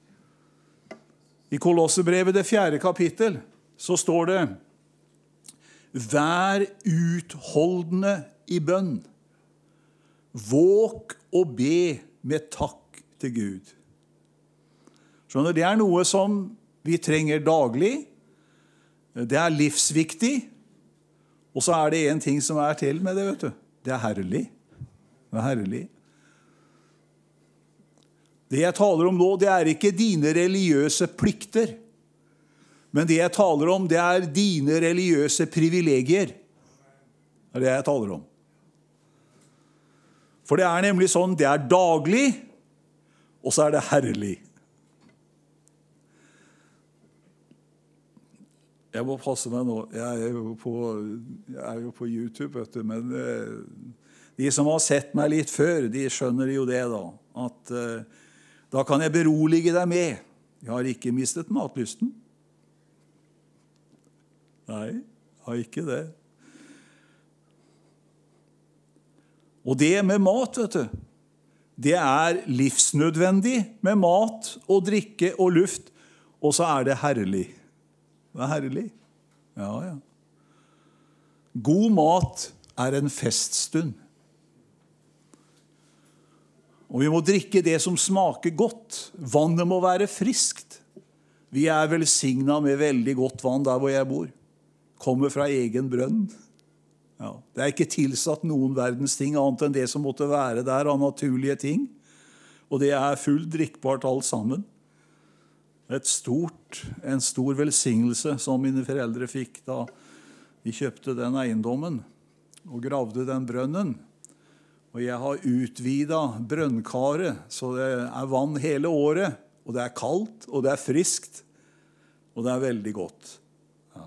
S5: I Kolossebrevet, det 4. kapittel, så står det: Vær utholdende i bønn. Våk og be med takk til Gud. Skjønner, det noe som vi trenger daglig. Det livsviktig. Og så det en ting som til med det, vet du. Det herlig. Det herlig. Det jeg taler om nå, det ikke dine religiøse plikter. Men det jeg taler om, det dine religiøse privilegier. Det det jeg taler om. For det nemlig sånn, det daglig, og så det herlig. Jeg må passe meg nå. Jeg jo på YouTube, vet du, men de som har sett meg litt før, de skjønner jo det da, at da kan jeg berolige deg med. Jeg har ikke mistet matlysten. Nei, jeg har ikke det. Og det med mat, vet du, det livsnødvendig med mat og drikke og luft, og så det herlig. Det herlig. Ja, ja. God mat en feststund. Og vi må drikke det som smaker godt. Vannet må være friskt. Vi velsignet med veldig godt vann der hvor jeg bor. Kommer fra egen brønn. Ja, det ikke tilsatt noen verdens ting annet enn det som måtte være der av naturlige ting. Og det fullt drikkbart alt sammen. en stor velsignelse som mine foreldre fikk da de kjøpte den eiendommen og gravde den brønnen. Og jeg har utvidet brønnkaret, så det er vann hele året, og det er kaldt, og det er friskt, og det er veldig godt. Ja.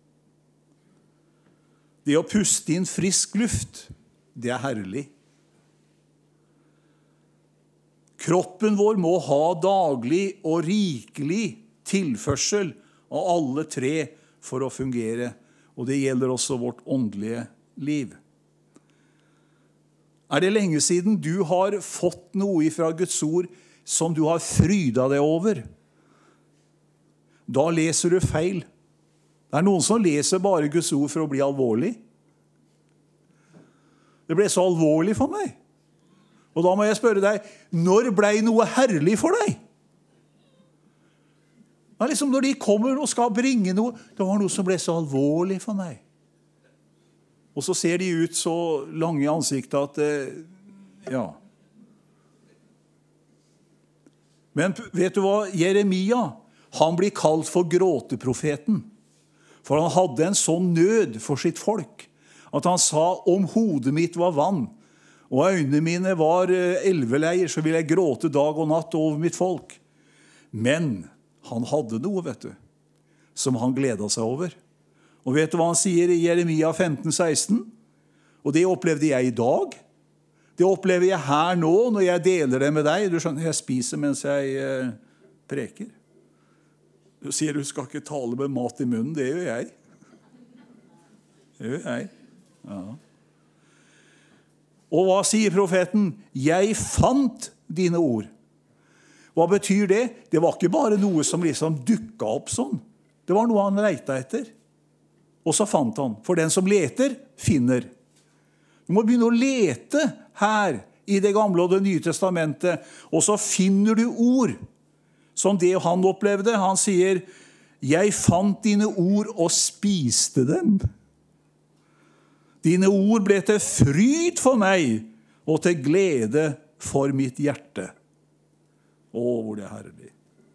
S5: Det å puste inn frisk luft, det er herlig. Kroppen vår må ha daglig og rikelig tilførsel av alle tre for å fungere, og det gjelder også vårt åndelige liv. Er det lenge siden du har fått noe fra Guds ord som du har frydet deg over? Da leser du feil. Det er noen som leser bare Guds ord for å bli alvorlig. Det ble så alvorlig for meg. Og da må jeg spørre deg, når ble noe herlig for deg? Det er liksom når de kommer og skal bringe noe, det var noe som ble så alvorlig for meg. Og så ser de ut så lange i ansiktet at, ja. Men vet du hva? Jeremia, han blir kalt for gråteprofeten. For han hadde en sånn nød for sitt folk, at han sa, om hodet mitt var vann, og øynene mine var elveleier, så ville jeg gråte dag og natt over mitt folk. Men han hadde noe, vet du, som han gledet seg over. Og vet du hva han sier i Jeremia 15:16? Og det opplevde jeg i dag. Det opplever jeg her nå, når jeg deler det med deg. Du skjønner, jeg spiser mens jeg preker. Du sier, du skal ikke tale med mat i munnen. Det gjør jeg. Det gjør jeg. Ja. Og hva sier profeten? Jeg fant dine ord. Hva betyr det? Det var ikke bare noe som liksom dukket opp sånn. Det var noe han lette etter. Og så fant han. For den som leter, finner. Du må begynne å lete her i det gamle og det nye testamentet. Og så finner du ord som det han opplevde. Han sier, jeg fant dine ord og spiste dem. Dine ord ble til fryd for meg og til glede for mitt hjerte. Å, hvor det er herlig.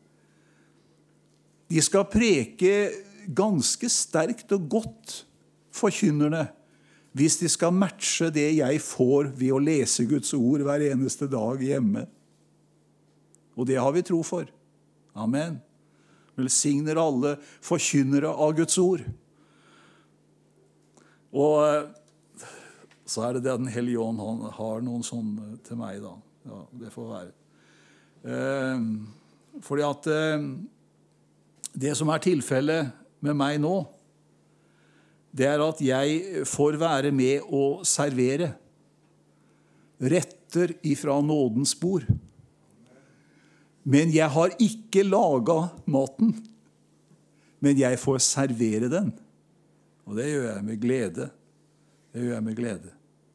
S5: De skal preke ganske sterkt og godt, forkynnerne, hvis de skal matche det jeg får ved å lese Guds ord hver eneste dag hjemme. Og det har vi tro for. Amen. Velsigner alle forkynnere av Guds ord. Og så er det Den Hellige Ånd, han har noen sånne til meg da. Ja, det får være. Fordi at det som er tilfellet med meg nå, det er at jeg får være med å servere retter ifra nådens bord. Men jeg har ikke laget maten, men jeg får servere den. Og det gjør jeg med glede. Det gjør jeg med glede.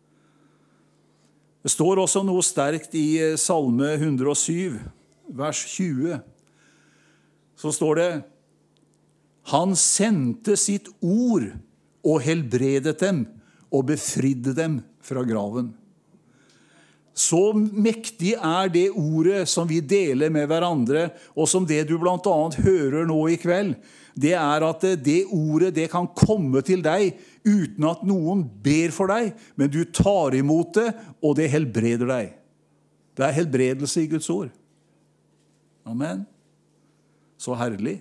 S5: Det står også noe sterkt i Salme 107, vers 20. Så står det, han sendte sitt ord og helbredet dem og befridde dem fra graven. Så mektig er det ordet som vi deler med hverandre, og som det du blant annet hører nå i kveld, det er at det ordet det kan komme til deg uten at noen ber for deg, men du tar imot det, og det helbreder deg. Det er helbredelse i Guds ord. Amen. Så herlig.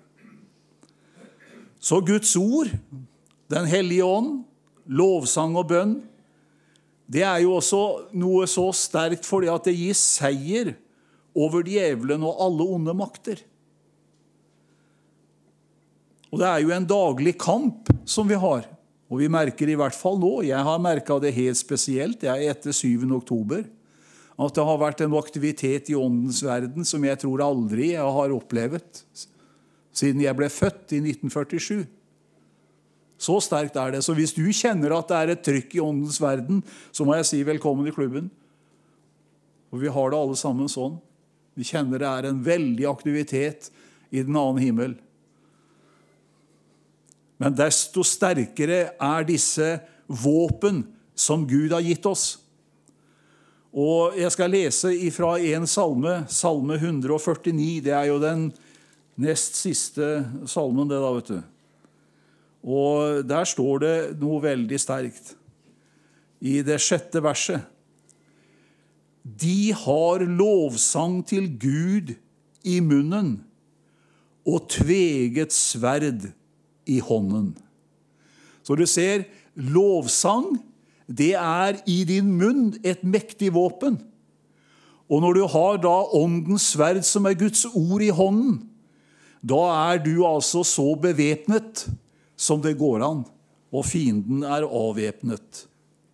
S5: Så Guds ord, Den hellige ånd, lovsang og bønn, det er jo også noe så sterkt fordi at det gir seier over djevelen og alle onde makter. Og det er jo en daglig kamp som vi har, og vi merker i hvert fall nå, jeg har merket det helt spesielt, jeg etter 7. oktober, at det har vært en aktivitet i åndens verden som jeg tror aldri jeg har opplevd siden jeg ble født i 1947. Så sterkt er det. Så hvis du kjenner at det er et trykk i åndens verden, så må jeg si velkommen i klubben. Og vi har det alle sammen sånn. Vi kjenner det er en veldig aktivitet i den annen himmel. Men desto sterkere er disse våpen som Gud har gitt oss. Og jeg skal lese ifra en salme, salme 149. Det er jo den Nest siste salmen det da, vet du. Og der står det noe veldig sterkt. I det 6. verset. De har lovsang til Gud i munnen og tveget sverd i hånden. Så du ser, lovsang, det er i din munn et mektig våpen. Og når du har da åndens sverd som er Guds ord i hånden, da er du altså så bevæpnet som det går an, og fienden er avvæpnet.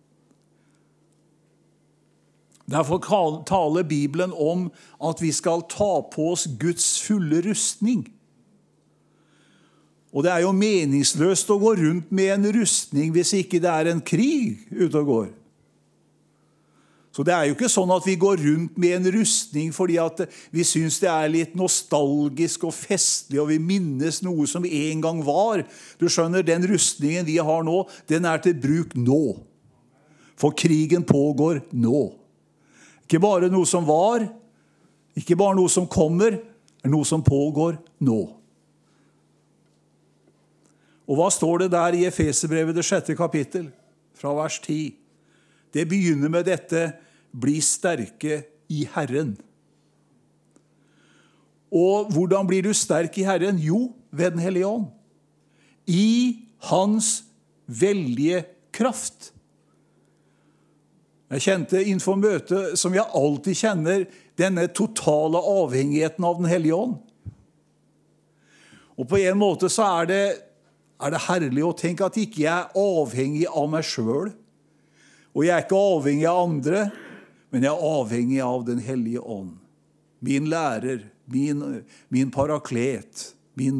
S5: Derfor taler Bibelen om at vi skal ta på oss Guds fulle rustning. Og det er jo meningsløst å gå rundt med en rustning hvis ikke det er en krig ute og går. Så det er jo ikke sånn at vi går rundt med en rustning fordi at vi synes det er litt nostalgisk og festlig, og vi minnes noe som en gang var. Du skjønner, den rustningen vi har nå, den er til bruk nå. For krigen pågår nå. Ikke bare noe som var, ikke bare noe som kommer, men noe som pågår nå. Og hva står det der i Efeserbrevet, det 6. kapittel, fra vers 10? Det begynner med dette, bli sterke i Herren. Og hvordan blir du sterk i Herren? Jo, ved den hellige ånd. I hans veldige kraft. Jeg kjente innenfor møtet, som jeg alltid kjenner, denne totale avhengigheten av den hellige ånd. Og på en måte så er det herlig å tenke at ikke jeg er avhengig av meg selv. Og jeg er ikke avhengig av andre, men jeg er avhengig av den hellige ånd. Min lærer, min paraklet, min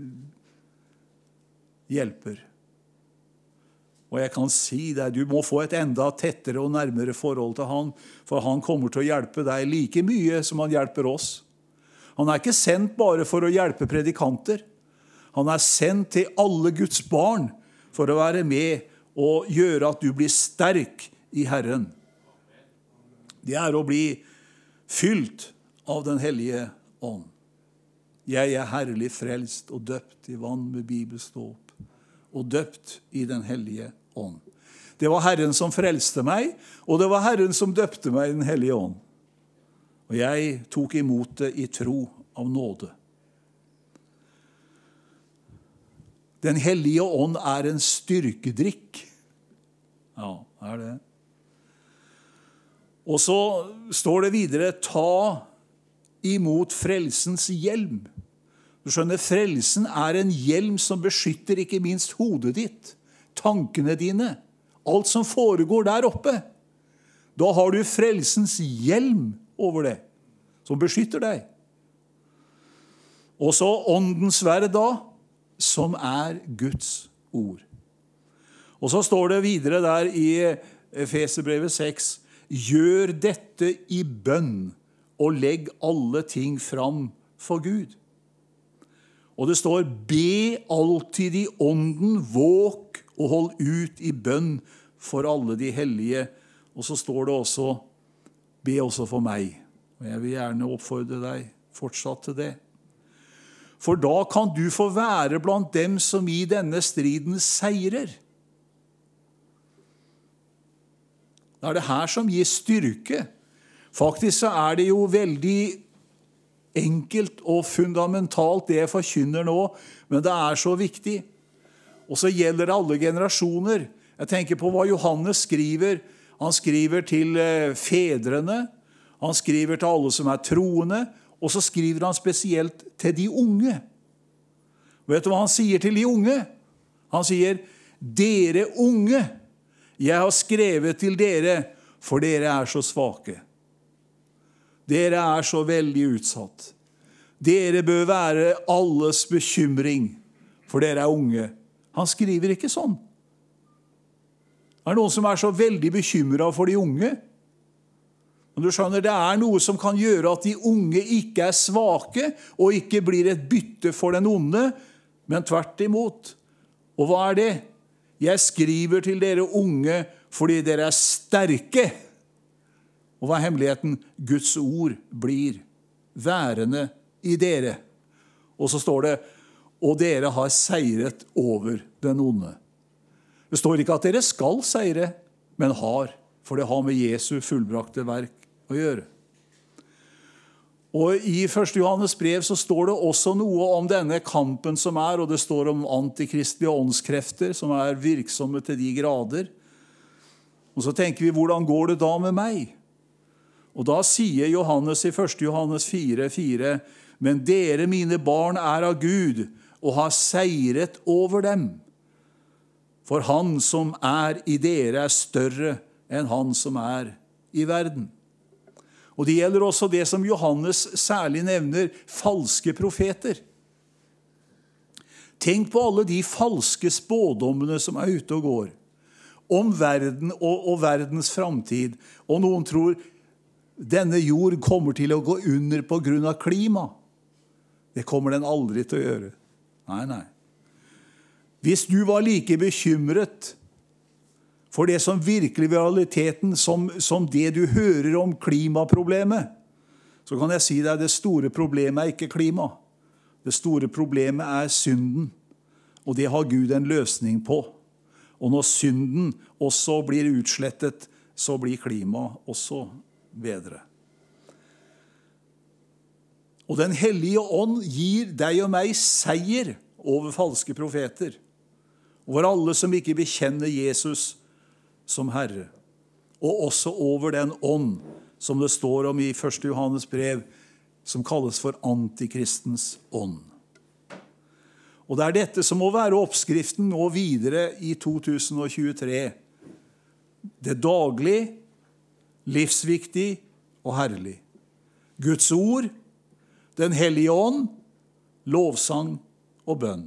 S5: hjelper. Og jeg kan si deg, du må få et enda tettere og nærmere forhold til han, for han kommer til å hjelpe deg like mye som han hjelper oss. Han er ikke sendt bare for å hjelpe predikanter. Han er sendt til alle Guds barn for å være med og gjøre at du blir sterk i Herren. Det er å bli fylt av den hellige ånd. Jeg er herlig frelst og døpt i vann med bibelståp, og døpt i den hellige ånd. Det var Herren som frelste meg, og det var Herren som døpte meg i den hellige ånd. Og jeg tok imot det i tro av nåde. Den hellige ånd er en styrkedrikk. Ja, er det. Og så står det videre, ta imot frelsens hjelm. Du skjønner, frelsen er en hjelm som beskytter ikke minst hodet ditt, tankene dine, alt som foregår der oppe. Da har du frelsens hjelm over det, som beskytter deg. Og så åndens sverd da, som er Guds ord. Og så står det videre der i Efeserbrevet 6, gjør dette i bønn, og legg alle ting fram for Gud. Og det står, be alltid i ånden, våk og hold ut i bønn for alle de hellige. Og så står det også, be også for meg. Og jeg vil gjerne oppfordre deg fortsatt til det. For da kan du få være blant dem som i denne striden seirer. Det er det her som gir styrke. Faktisk så er det jo veldig enkelt og fundamentalt det jeg forkynner nå, men det er så viktig. Og så gjelder det alle generasjoner. Jeg tenker på hva Johannes skriver. Han skriver til fedrene, han skriver til alle som er troende, og så skriver han spesielt til de unge. Vet du hva han sier til de unge? Han sier, dere unge, jeg har skrevet til dere, for dere er så svake. Dere er så veldig utsatt. Dere bør være alles bekymring, for dere er unge. Han skriver ikke sånn. Det er noen som er så veldig bekymret for de unge. Men du skjønner, det er noe som kan gjøre at de unge ikke er svake, og ikke blir et bytte for den onde, men tvert imot. Og hva er det? Jeg skriver til dere unge fordi dere er sterke. Og hva er hemmeligheten? Guds ord blir værende i dere. Og så står det, og dere har seiret over den onde. Det står ikke at dere skal seire, men har, for det har med Jesu fullbrakte verk å gjøre. Og i 1. Johannes brev så står det også noe om denne kampen som og det står om antikristelige åndskrefter som virksomme til de grader. Og så tenker vi, hvordan går det da med meg? Og da sier Johannes i 1. Johannes 4:4, men dere, mine barn, av Gud, og har seiret over dem. For han som i dere større enn han som i verden. Og det gjelder også det som Johannes særlig nevner, falske profeter. Tenk på alle de falske spådommene som ute og går, om verden og verdens framtid. Og noen tror denne jord kommer til å gå under på grunn av klima. Det kommer den aldri til å gjøre. Nei. Hvis du var like bekymret for det som virkelig i realiteten, som det du hører om klimaproblemet, så kan jeg si deg at det store problemet ikke klima. Det store problemet synden, og det har Gud en løsning på. Og når synden også blir utslettet, så blir klima også bedre. Og den hellige ånd gir deg og meg seier over falske profeter, over alle som ikke bekjenner Jesus som Herre, og også over den ånd som det står om i 1. Johannes brev, som kalles for antikristens ånd. Og det dette som må være oppskriften nå videre i 2023. Det daglig, livsviktig og herlig. Guds ord, den hellige ånd, lovsang og bønn.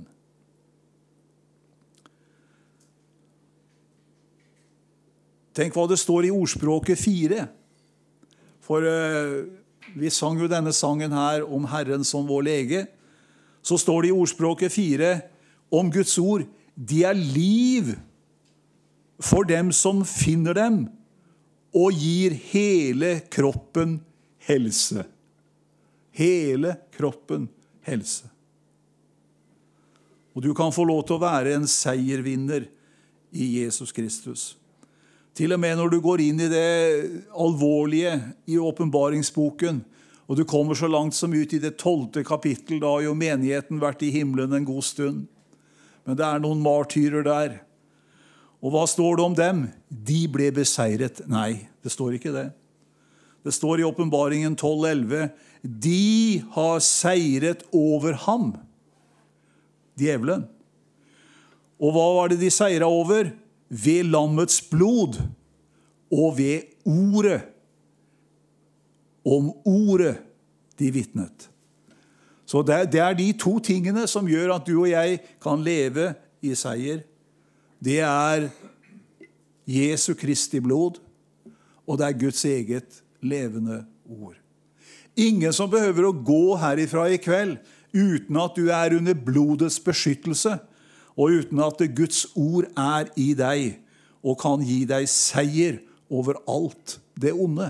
S5: Tenk hva det står i ordspråket 4. For vi sang jo denne sangen her om Herren som vår lege. Så står det i ordspråket 4 om Guds ord. De liv for dem som finner dem, og gir hele kroppen helse. Hele kroppen helse. Og du kan få lov til å være en seiervinner i Jesus Kristus. Til og med når du går inn i det alvorlige i åpenbaringsboken, og du kommer så langt som ut i det 12. kapittel, da har jo menigheten vært i himmelen en god stund. Men det noen martyrer der. Og hva står det om dem? De ble beseiret. Nei, det står ikke det. Det står i åpenbaringen 12:11. De har seiret over ham, djevelen. Og hva var det de seiret over? Ved lammets blod og ved ordet. Om ordet de vittnet. Så det de to tingene som gjør at du og jeg kan leve i seier. Det Jesu Kristi blod, og det Guds eget levende ord. Ingen som behøver å gå herifra i kveld uten at du under blodets beskyttelse, og uten at Guds ord i deg, og kan gi deg seier over alt det onde.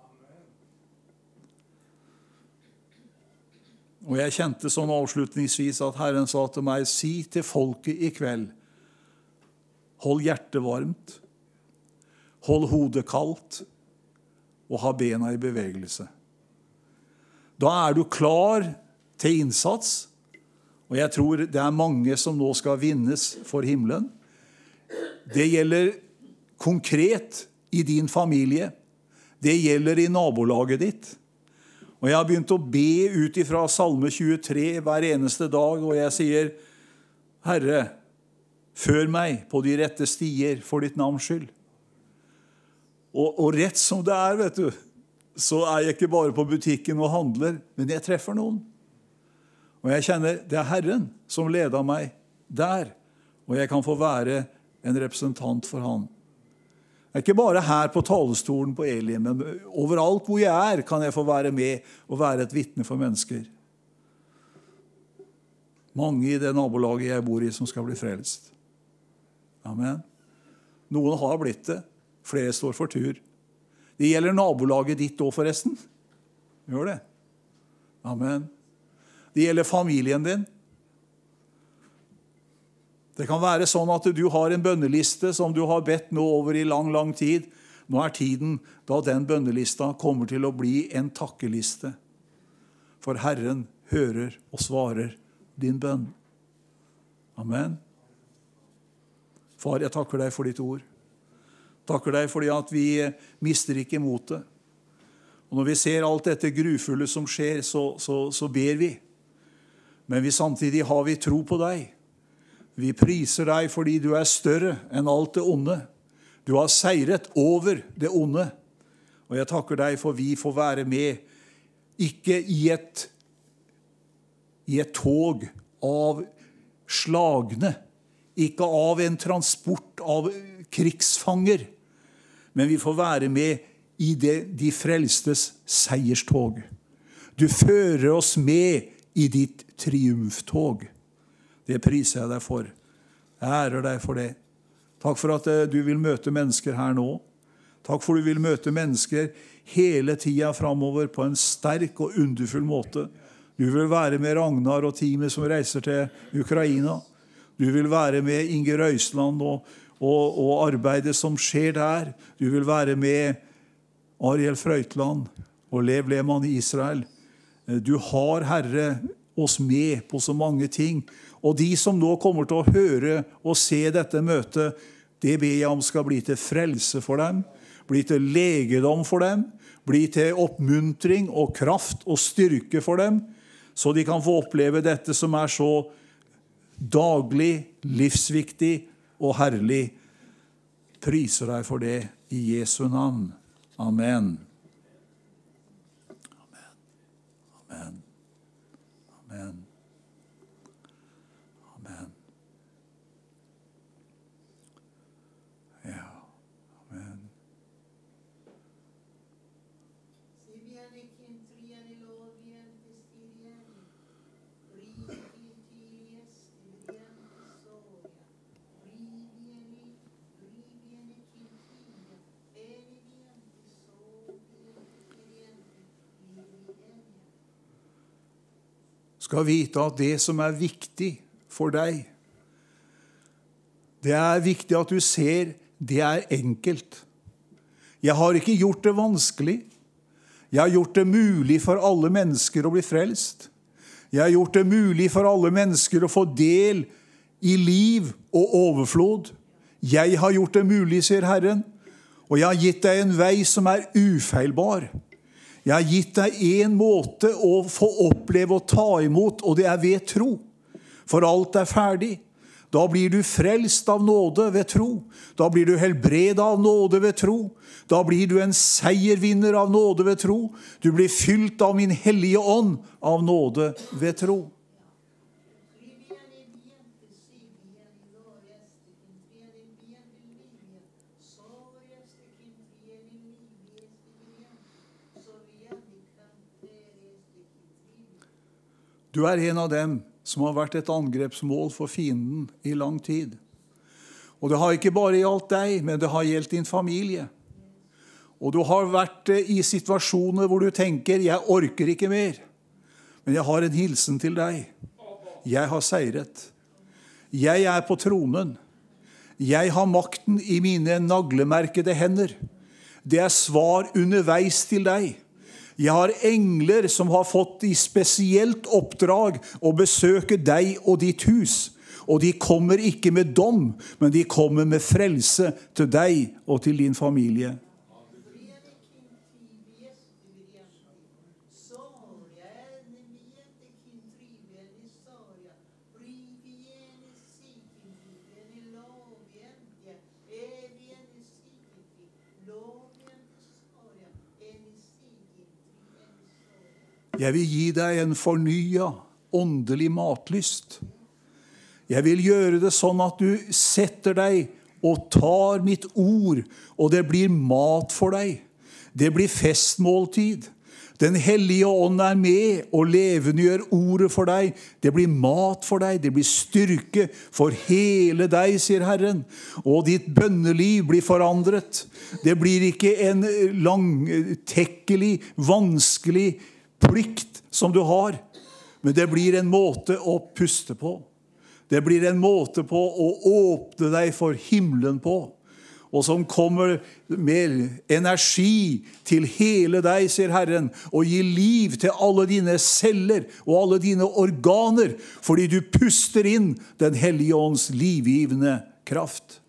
S5: Og jeg kjente sånn avslutningsvis at Herren sa til meg, si til folket i kveld, hold hjertet varmt, hold hodet kaldt, og ha bena i bevegelse. Da du klar til innsats, og jeg tror det mange som nå skal vinnes for himmelen. Det gjelder konkret i din familie. Det gjelder i nabolaget ditt. Og jeg har begynt å be ut ifra Salme 23 hver eneste dag, og jeg sier, Herre, før meg på de rette stier for ditt navns skyld. Og rett som det vet du, så jeg ikke bare på butikken og handler, men jeg treffer noen. Og jeg kjenner, det Herren som leder meg der, og jeg kan få være en representant for han. Det ikke bare her på talestolen på Elim, men overalt hvor jeg kan jeg få være med og være et vitne for mennesker. Mange i det nabolaget jeg bor i som skal bli frelst. Amen. Noen har blitt det, flere står for tur. Det gjelder nabolaget ditt også forresten. Gjør det. Amen. Det gjelder familien din. Det kan være sånn at du har en bønneliste som du har bedt nå over i lang, lang tid. Nå er tiden da den bønnelista kommer til å bli en takkeliste. For Herren hører og svarer din bønn. Amen. Far, jeg takker deg for ditt ord. Takker deg fordi at vi mister ikke motet. Og når vi ser alt dette grufulle som skjer, så ber vi. Men samtidig har vi tro på deg. Vi priser deg fordi du er større enn alt det onde. Du har seiret over det onde. Og jeg takker deg for vi får være med, ikke i et tog av slagne, ikke av en transport av krigsfanger, men vi får være med i de frelstes seierstog. Du fører oss med i ditt triumftog. Det priser jeg deg for. Jeg ærer deg for det. Takk for at du vil møte mennesker her nå. Takk for at du vil møte mennesker hele tiden fremover på en sterk og underfull måte. Du vil være med Ragnar og teamet som reiser til Ukraina. Du vil være med Inge Røisland og arbeidet som skjer der. Du vil være med Ariel Frøytland og Lev Lehmann i Israel. Du har, Herre, oss med på så mange ting. Og de som nå kommer til å høre og se dette møtet, det ber jeg om skal bli til frelse for dem, bli til legedom for dem, bli til oppmuntring og kraft og styrke for dem, så de kan få oppleve dette som er så daglig, livsviktig og herlig. Priser deg for det i Jesu navn. Amen. Amen. Amen. Amen. Ja. Amen. Skal vite at det som er viktig for deg, det er viktig at du ser det er enkelt. Jeg har ikke gjort det vanskelig. Jeg har gjort det mulig for alle mennesker å bli frelst. Jeg har gjort det mulig for alle mennesker å få del i liv og overflod. Jeg har gjort det mulig, sier Herren, og jeg har gitt deg en vei som er ufeilbar. Jeg har gitt deg en måte å få oppleve og ta imot, og det er ved tro. For alt er ferdig. Da blir du frelst av nåde ved tro. Da blir du helbredet av nåde ved tro. Da blir du en seiervinner av nåde ved tro. Du blir fylt av min hellige ånd av nåde ved tro. Du er en av dem som har vært et angrepsmål for fienden i lang tid. Og det har ikke bare gjeldt deg, men det har gjeldt din familie. Og du har vært i situasjoner hvor du tenker, jeg orker ikke mer. Men jeg har en hilsen til deg. Jeg har seiret. Jeg er på tronen. Jeg har makten i mine naglemerkede hender. Det er svar underveis til deg. Jeg har engler som har fått i spesielt oppdrag å besøke deg og ditt hus. Og de kommer ikke med dom, men de kommer med frelse til deg og til din familie. Jeg vil gi deg en fornyet åndelig matlyst. Jeg vil gjøre det sånn at du setter deg og tar mitt ord, og det blir mat for deg. Det blir festmåltid. Den hellige ånd er med og levendegjør ordet for deg. Det blir mat for deg, det blir styrke for hele deg, sier Herren. Og ditt bønneliv blir forandret. Det blir ikke en langtekkelig, vanskelig plikt som du har. Men det blir en måte å puste på. Det blir en måte på å åpne deg for himmelen på. Og som kommer med energi til hele deg, sier Herren, og gir liv til alle dine celler og alle dine organer, fordi du puster inn den Hellige Ånds livgivende kraft.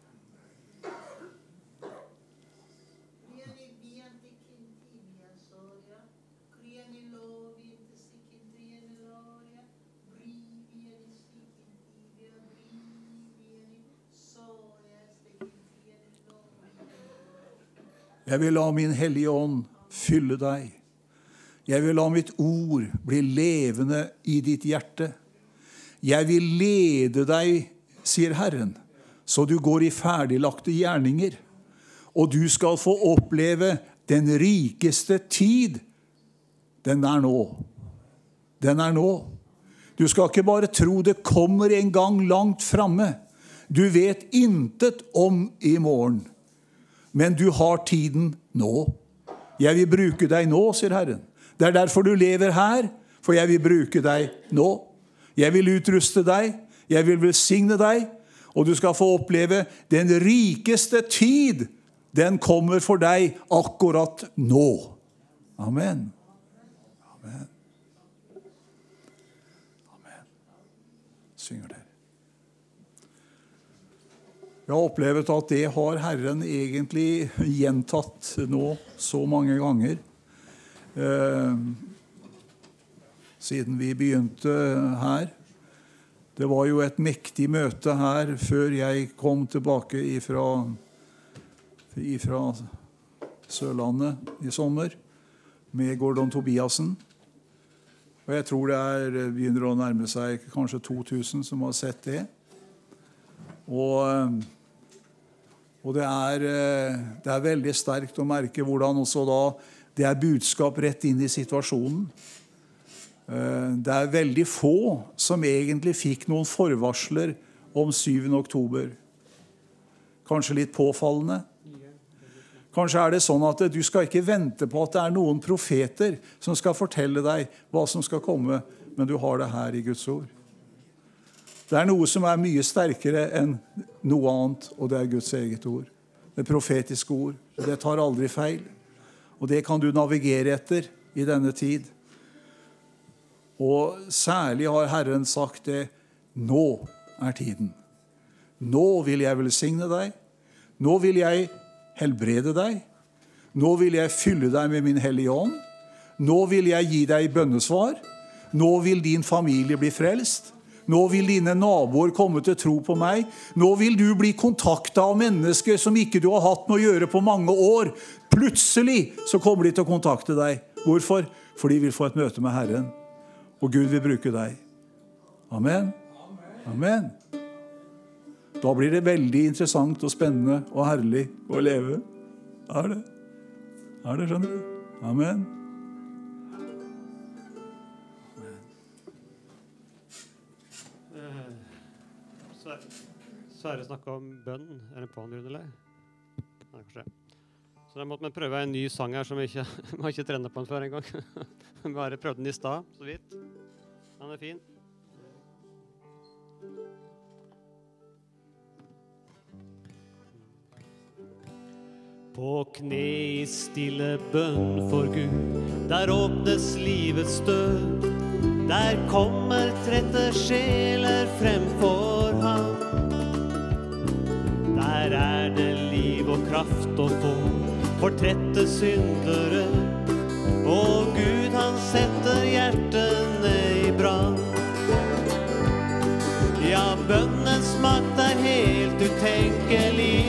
S5: Jeg vil la min Hellige Ånd fylle deg. Jeg vil la mitt ord bli levende i ditt hjerte. Jeg vil lede deg, sier Herren, så du går i ferdiglagte gjerninger. Og du skal få oppleve den rikeste tid. Den er nå. Den er nå. Du skal ikke bare tro det kommer en gang langt fremme. Du vet intet om i morgen. Men du har tiden nå. Jeg vil bruke deg nå, sier Herren. Det er derfor du lever her, for jeg vil bruke deg nå. Jeg vil utruste deg, jeg vil velsigne deg, og du skal få oppleve den rikeste tid. Den kommer for deg akkurat nå. Amen. Amen. Amen. Synger det. Jeg har opplevd at det har Herren egentlig gjentatt nå så mange ganger. Siden vi begynte her. Det var jo et mektig møte her før jeg kom tilbake ifra Sørlandet i sommer med Gordon Tobiasen. Og jeg tror det begynner å nærme seg kanskje 2000 som har sett det. Og det er veldig sterkt å merke hvordan også da det er budskap rett inn i situasjonen. Det er veldig få som egentlig fikk noen forvarsler om 7. oktober. Kanskje litt påfallende. Kanskje er det sånn at du skal ikke vente på at det er noen profeter som skal fortelle deg hva som skal komme, men du har det her i Guds ord. Det er noe som er mye sterkere enn noe annet, og det er Guds eget ord. Det profetiske ord. Det tar aldri feil. Og det kan du navigere etter i denne tid. Og særlig har Herren sagt det, nå er tiden. Nå vil jeg velsigne deg. Nå vil jeg helbrede deg. Nå vil jeg fylle deg med min Hellige Ånd. Nå vil jeg gi deg bønnesvar. Nå vil din familie bli frelst. Nå vil dine naboer komme til tro på meg. Nå vil du bli kontaktet av mennesker som ikke du har hatt med å gjøre på mange år. Plutselig så kommer de til å kontakte deg. Hvorfor? For de vil få et møte med Herren. Og Gud vil bruke deg. Amen. Amen. Da blir det veldig interessant og spennende og herlig å leve. Er det? Er det, skjønner du? Amen.
S6: Sverre snakket om bønn. Er det på han, Rune, eller? Nei, kanskje. Så da måtte vi prøve en ny sang her som vi ikke har ikke trenet på den før en gang. Vi bare prøvde den i stad, så vidt. Den er fin. På kne i stille bønn for Gud, der åpnes livets dør. Der kommer trette sjeler frem for ham. Der er det liv og kraft å få for trette syndere. Og Gud, han setter hjertene i brann. Ja, bønnens makt er helt utenkelig.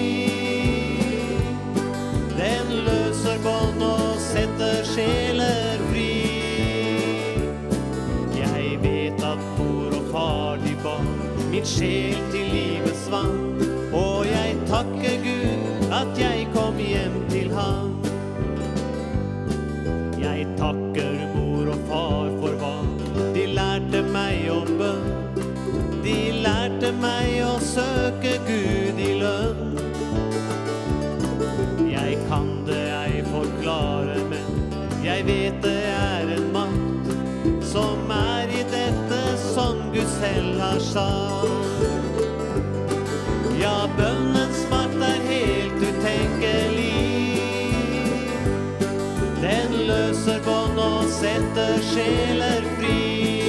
S6: Den løser bånd og setter sjeler fri. Jeg vet at mor og far de ba min sjel til livets vann. Og jeg takker Gud at jeg kom hjem til ham. Jeg takker mor og far for hva de lærte meg om bønn. De lærte meg å søke Gud i lønn. Jeg kan det ei forklare, men jeg vet det er en makt som er i dette sang. Ja, bønnens makt helt utenkelig. Den løser bånd og setter sjeler fri.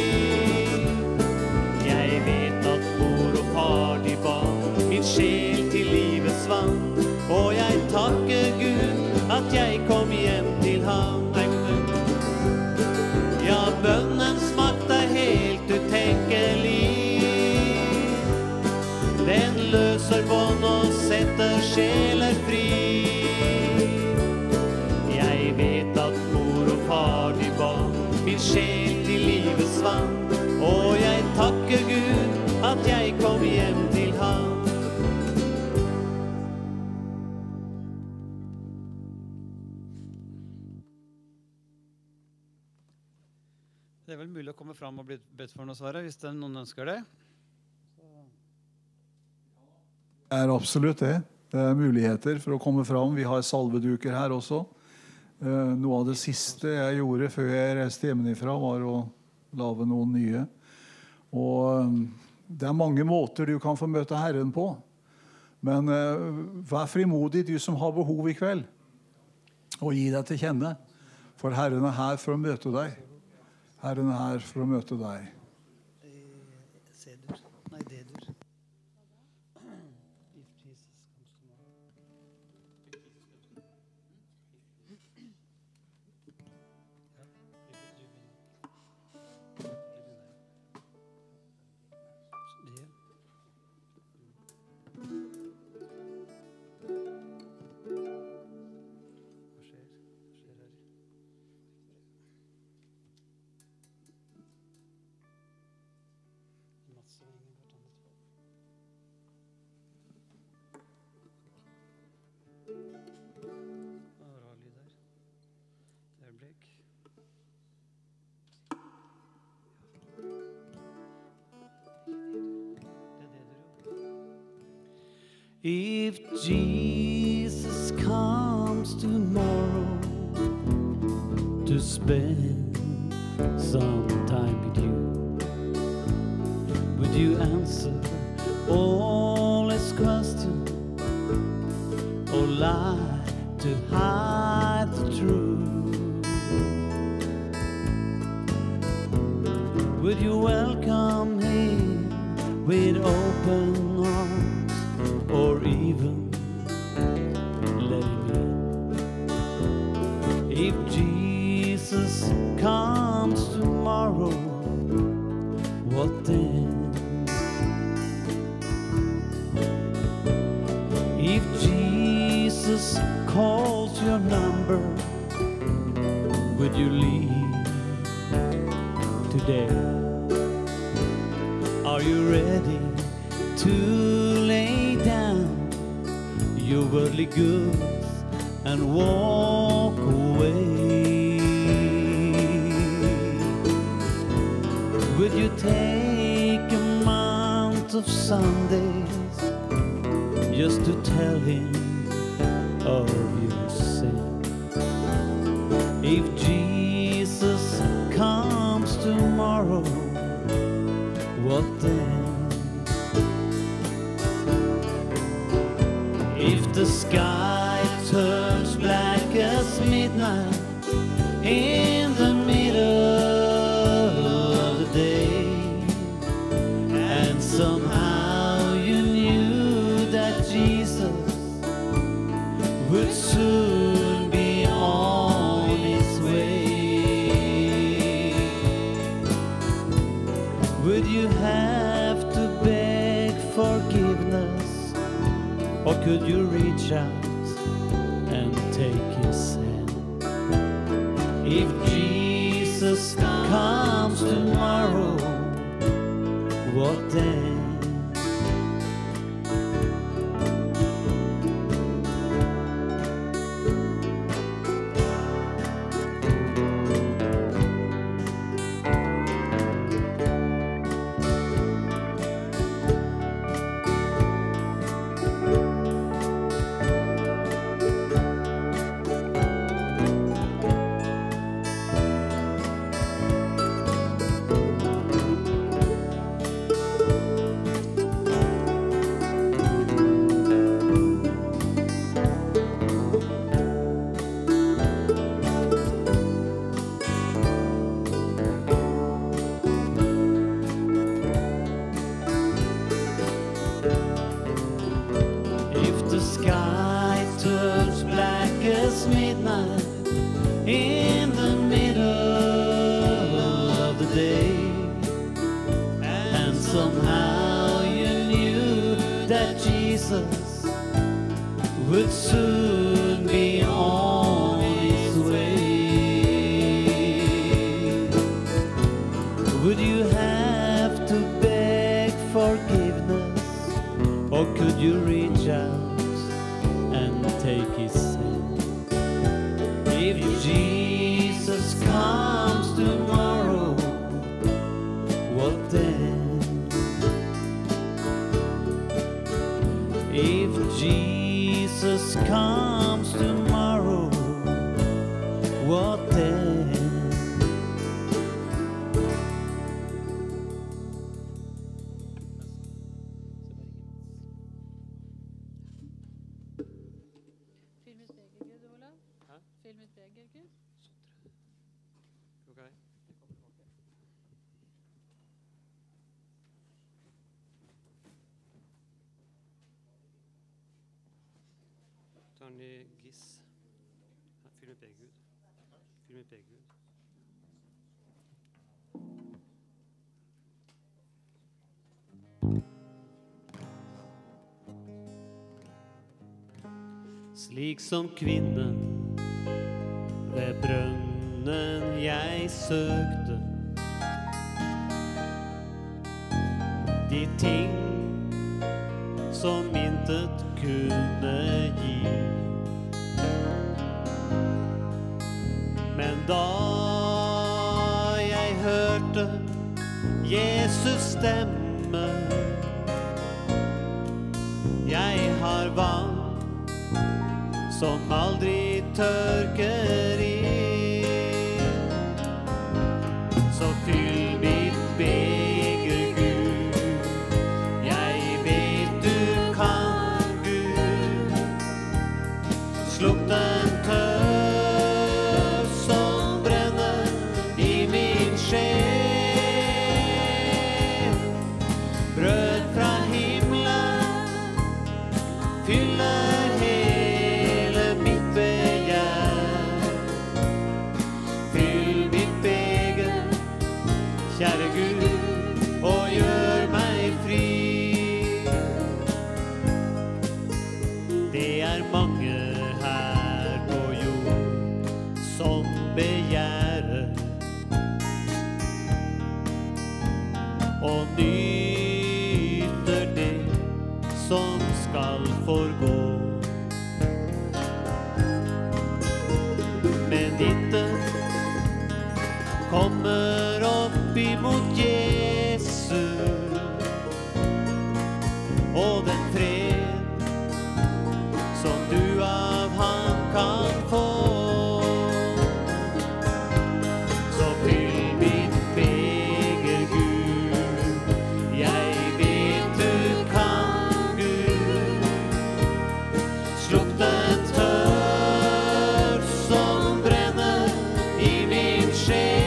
S6: Jeg vet at mor og far de ba min sjel til livets vann, og jeg takker Gud at jeg kom hjem til ham. Ja, bønnens makt helt utenkelig. Den løser bånd og setter sjeler fri. Jeg vet at mor og far de ba min sjel til livets vann, og jeg takker Gud at jeg kom hjem til ham.
S1: Det vel mulig å komme fram og bli bedt for noe, Sverre, hvis noen ønsker det.
S5: Det absolutt det. Det muligheter for å komme fram. Vi har salveduker her også. Noe av det siste jeg gjorde før jeg reiste hjemmefra var å lage noen nye. Og det mange måter du kan få møte Herren på. Men vær frimodig, du som har behov i kveld, og gi deg til kjenne. For Herren her for å møte deg. Herren her for å møte deg.
S1: C-dur. Nei, D-dur. If Jesus comes tomorrow to spend some time with you, would you answer all his questions or lie to hide the truth? Would you welcome him with open arms? Or even let him in. If Jesus comes tomorrow, what then? If Jesus calls your number, would you leave today? Are you ready to lay down your worldly goods and walk away? Would you take a month of Sundays just to tell him of your sin? If Jesus comes tomorrow, what then? If the sky turns black as midnight in the middle of the day, and somehow you knew that Jesus would soon be on his way, would you have to beg forgiveness? Or could you reach out and take his hand? If Jesus comes tomorrow, what then?
S6: would soon be on his way. Would you have to beg forgiveness, or could you reach out and take his hand? If Jesus comes tomorrow, what then? If Jesus comes tomorrow, what then?
S7: Filmet Begergud, Olav? Filmet Begergud?
S6: Okay. Tony Giss. Filmet Begergud. Filmet Begergud. Slik som kvinnen ved brønnen jeg søkte, de ting som intet kunne gi. Men da jeg hørte Jesus stemme, jeg har vann som aldri tørker inn. Så fyll mitt beger, Gud. Jeg vet du kan, Gud. Slukk den tørst som brenner i min sjel. Brød fra himmelen fyller kjære Gud, og gjør meg fri. Det er mange her på jord som begjærer og nyter det som skal forgå. Men intet kommer opp imot Jesus og den fred som du av han kan få. Så fyll mitt beger, Gud. Jeg vet du kan, Gud. Slukk den tørst som brenner i min sjel.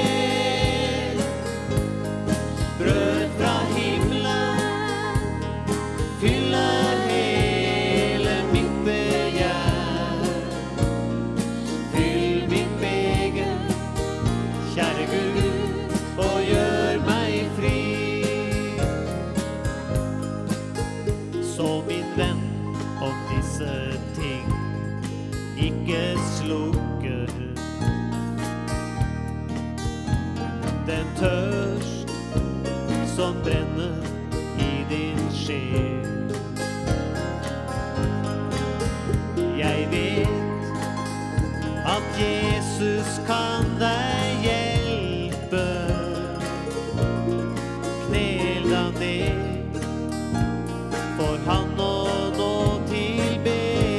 S6: Den tørst som brenner i din sjel. Jeg vet at Jesus kan deg hjelpe. Knel deg ned for han og nå tilbe.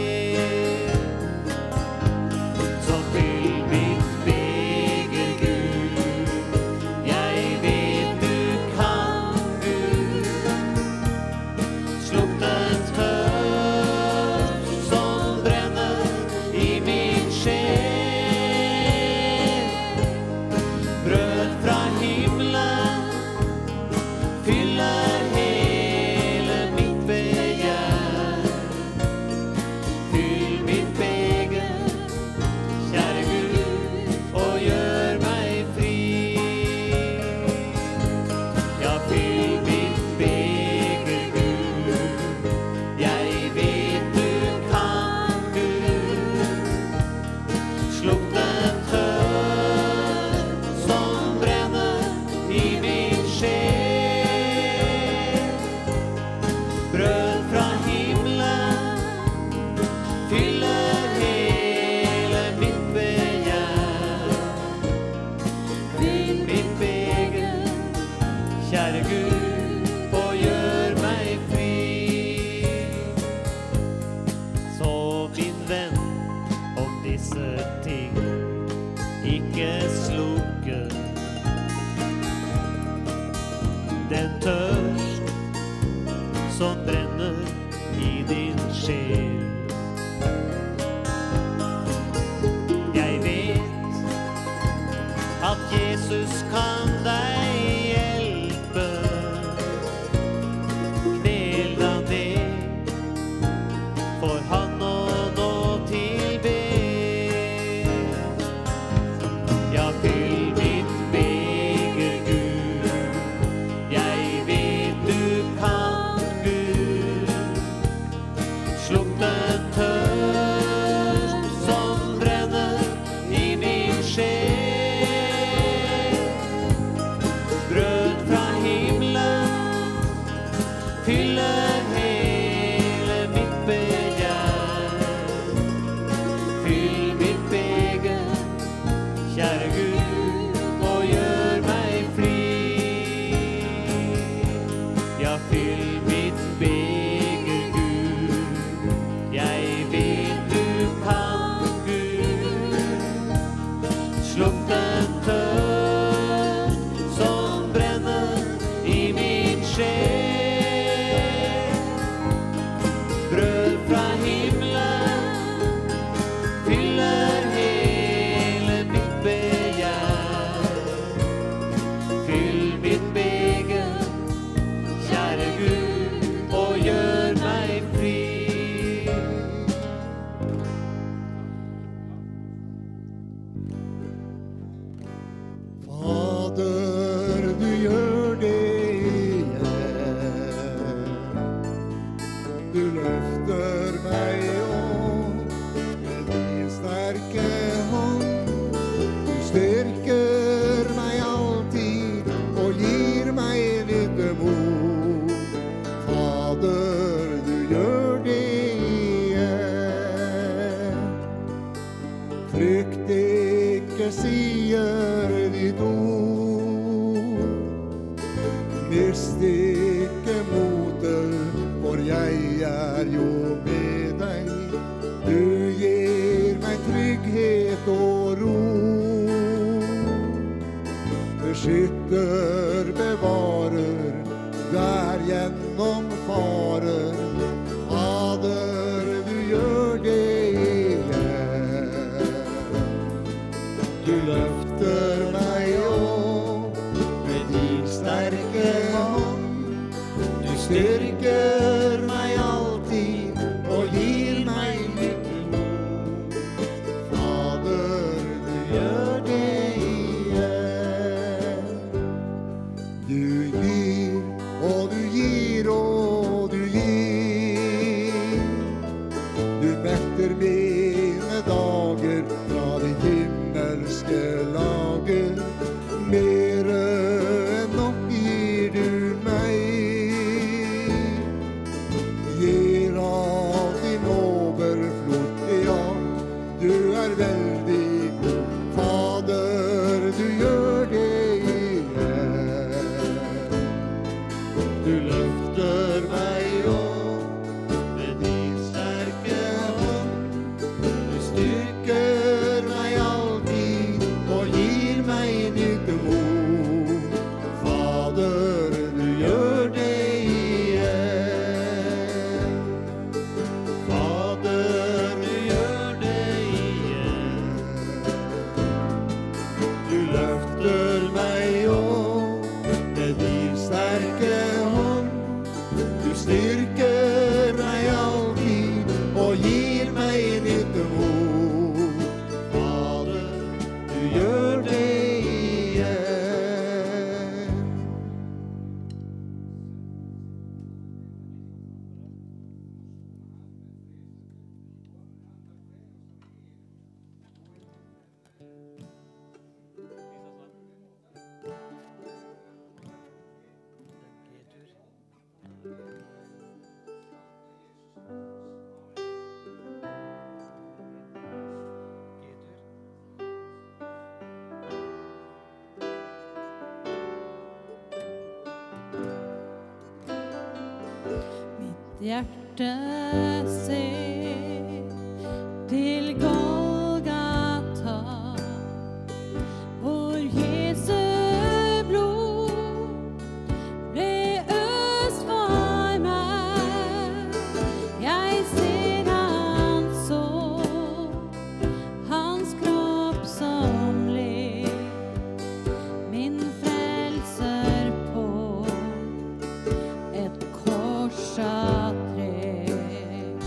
S6: Så fyll mitt beger, Gud. Jeg vet du kan, Gud. Slukk den tørst som brenner i min sjel.
S3: løfter meg opp med din sterke hånd. Du styrker meg alltid og gir meg nytt mot. Fader, du gjør det igjen. Frykt ikke, sier ditt ord. Mist ikke motet, for jeg er jo med deg. Du gir meg trygghet og ro. Beskytter, bevarer, der gjennom farer. Fader, du gjør det igjen. Du løfter meg opp med din sterke hånd. Du styrker meg alltid og gir meg nytt mot. Fader, du gjør det igjen. Du gir og du gir og du gir. Du metter mine dager fra ditt himmelske lager. Mer enn nok gir du meg. Gir av din overflod, ja, du er veldig god. Fader, du gjør det igjen. Du løfter meg opp med din sterke hånd. Du styrker meg alltid og gir meg nytt mot. Fader, du gjør det igjen. Fader, du gjør det igjen. Du løfter meg opp med din sterke hånd. Du styrker meg alltid og gir meg nytt mot. Fader, du gjør det igjen.
S7: Mitt hjerte ser til Golgata, hvor Jesu blod ble øst for meg. Jeg ser hans sår, hans kropp som led, min frelser på et kors av tre.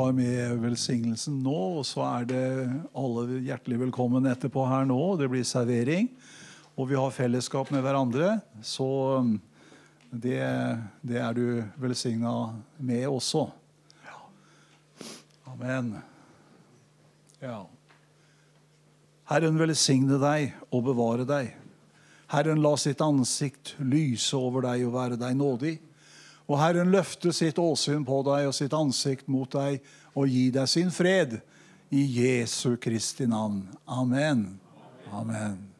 S5: var med velsignelsen nå, og så det alle hjertelig velkommen etterpå her nå. Det blir servering, og vi har fellesskap med hverandre, så det du velsignet med også. Ja. Amen. Ja. Herren velsigne deg og bevare deg. Herren la sitt ansikt lyse over deg og være deg nådig. Og Herren løfte sitt åsyn på deg og sitt ansikt mot deg og gi deg sin fred i Jesu Kristi navn. Amen. Amen.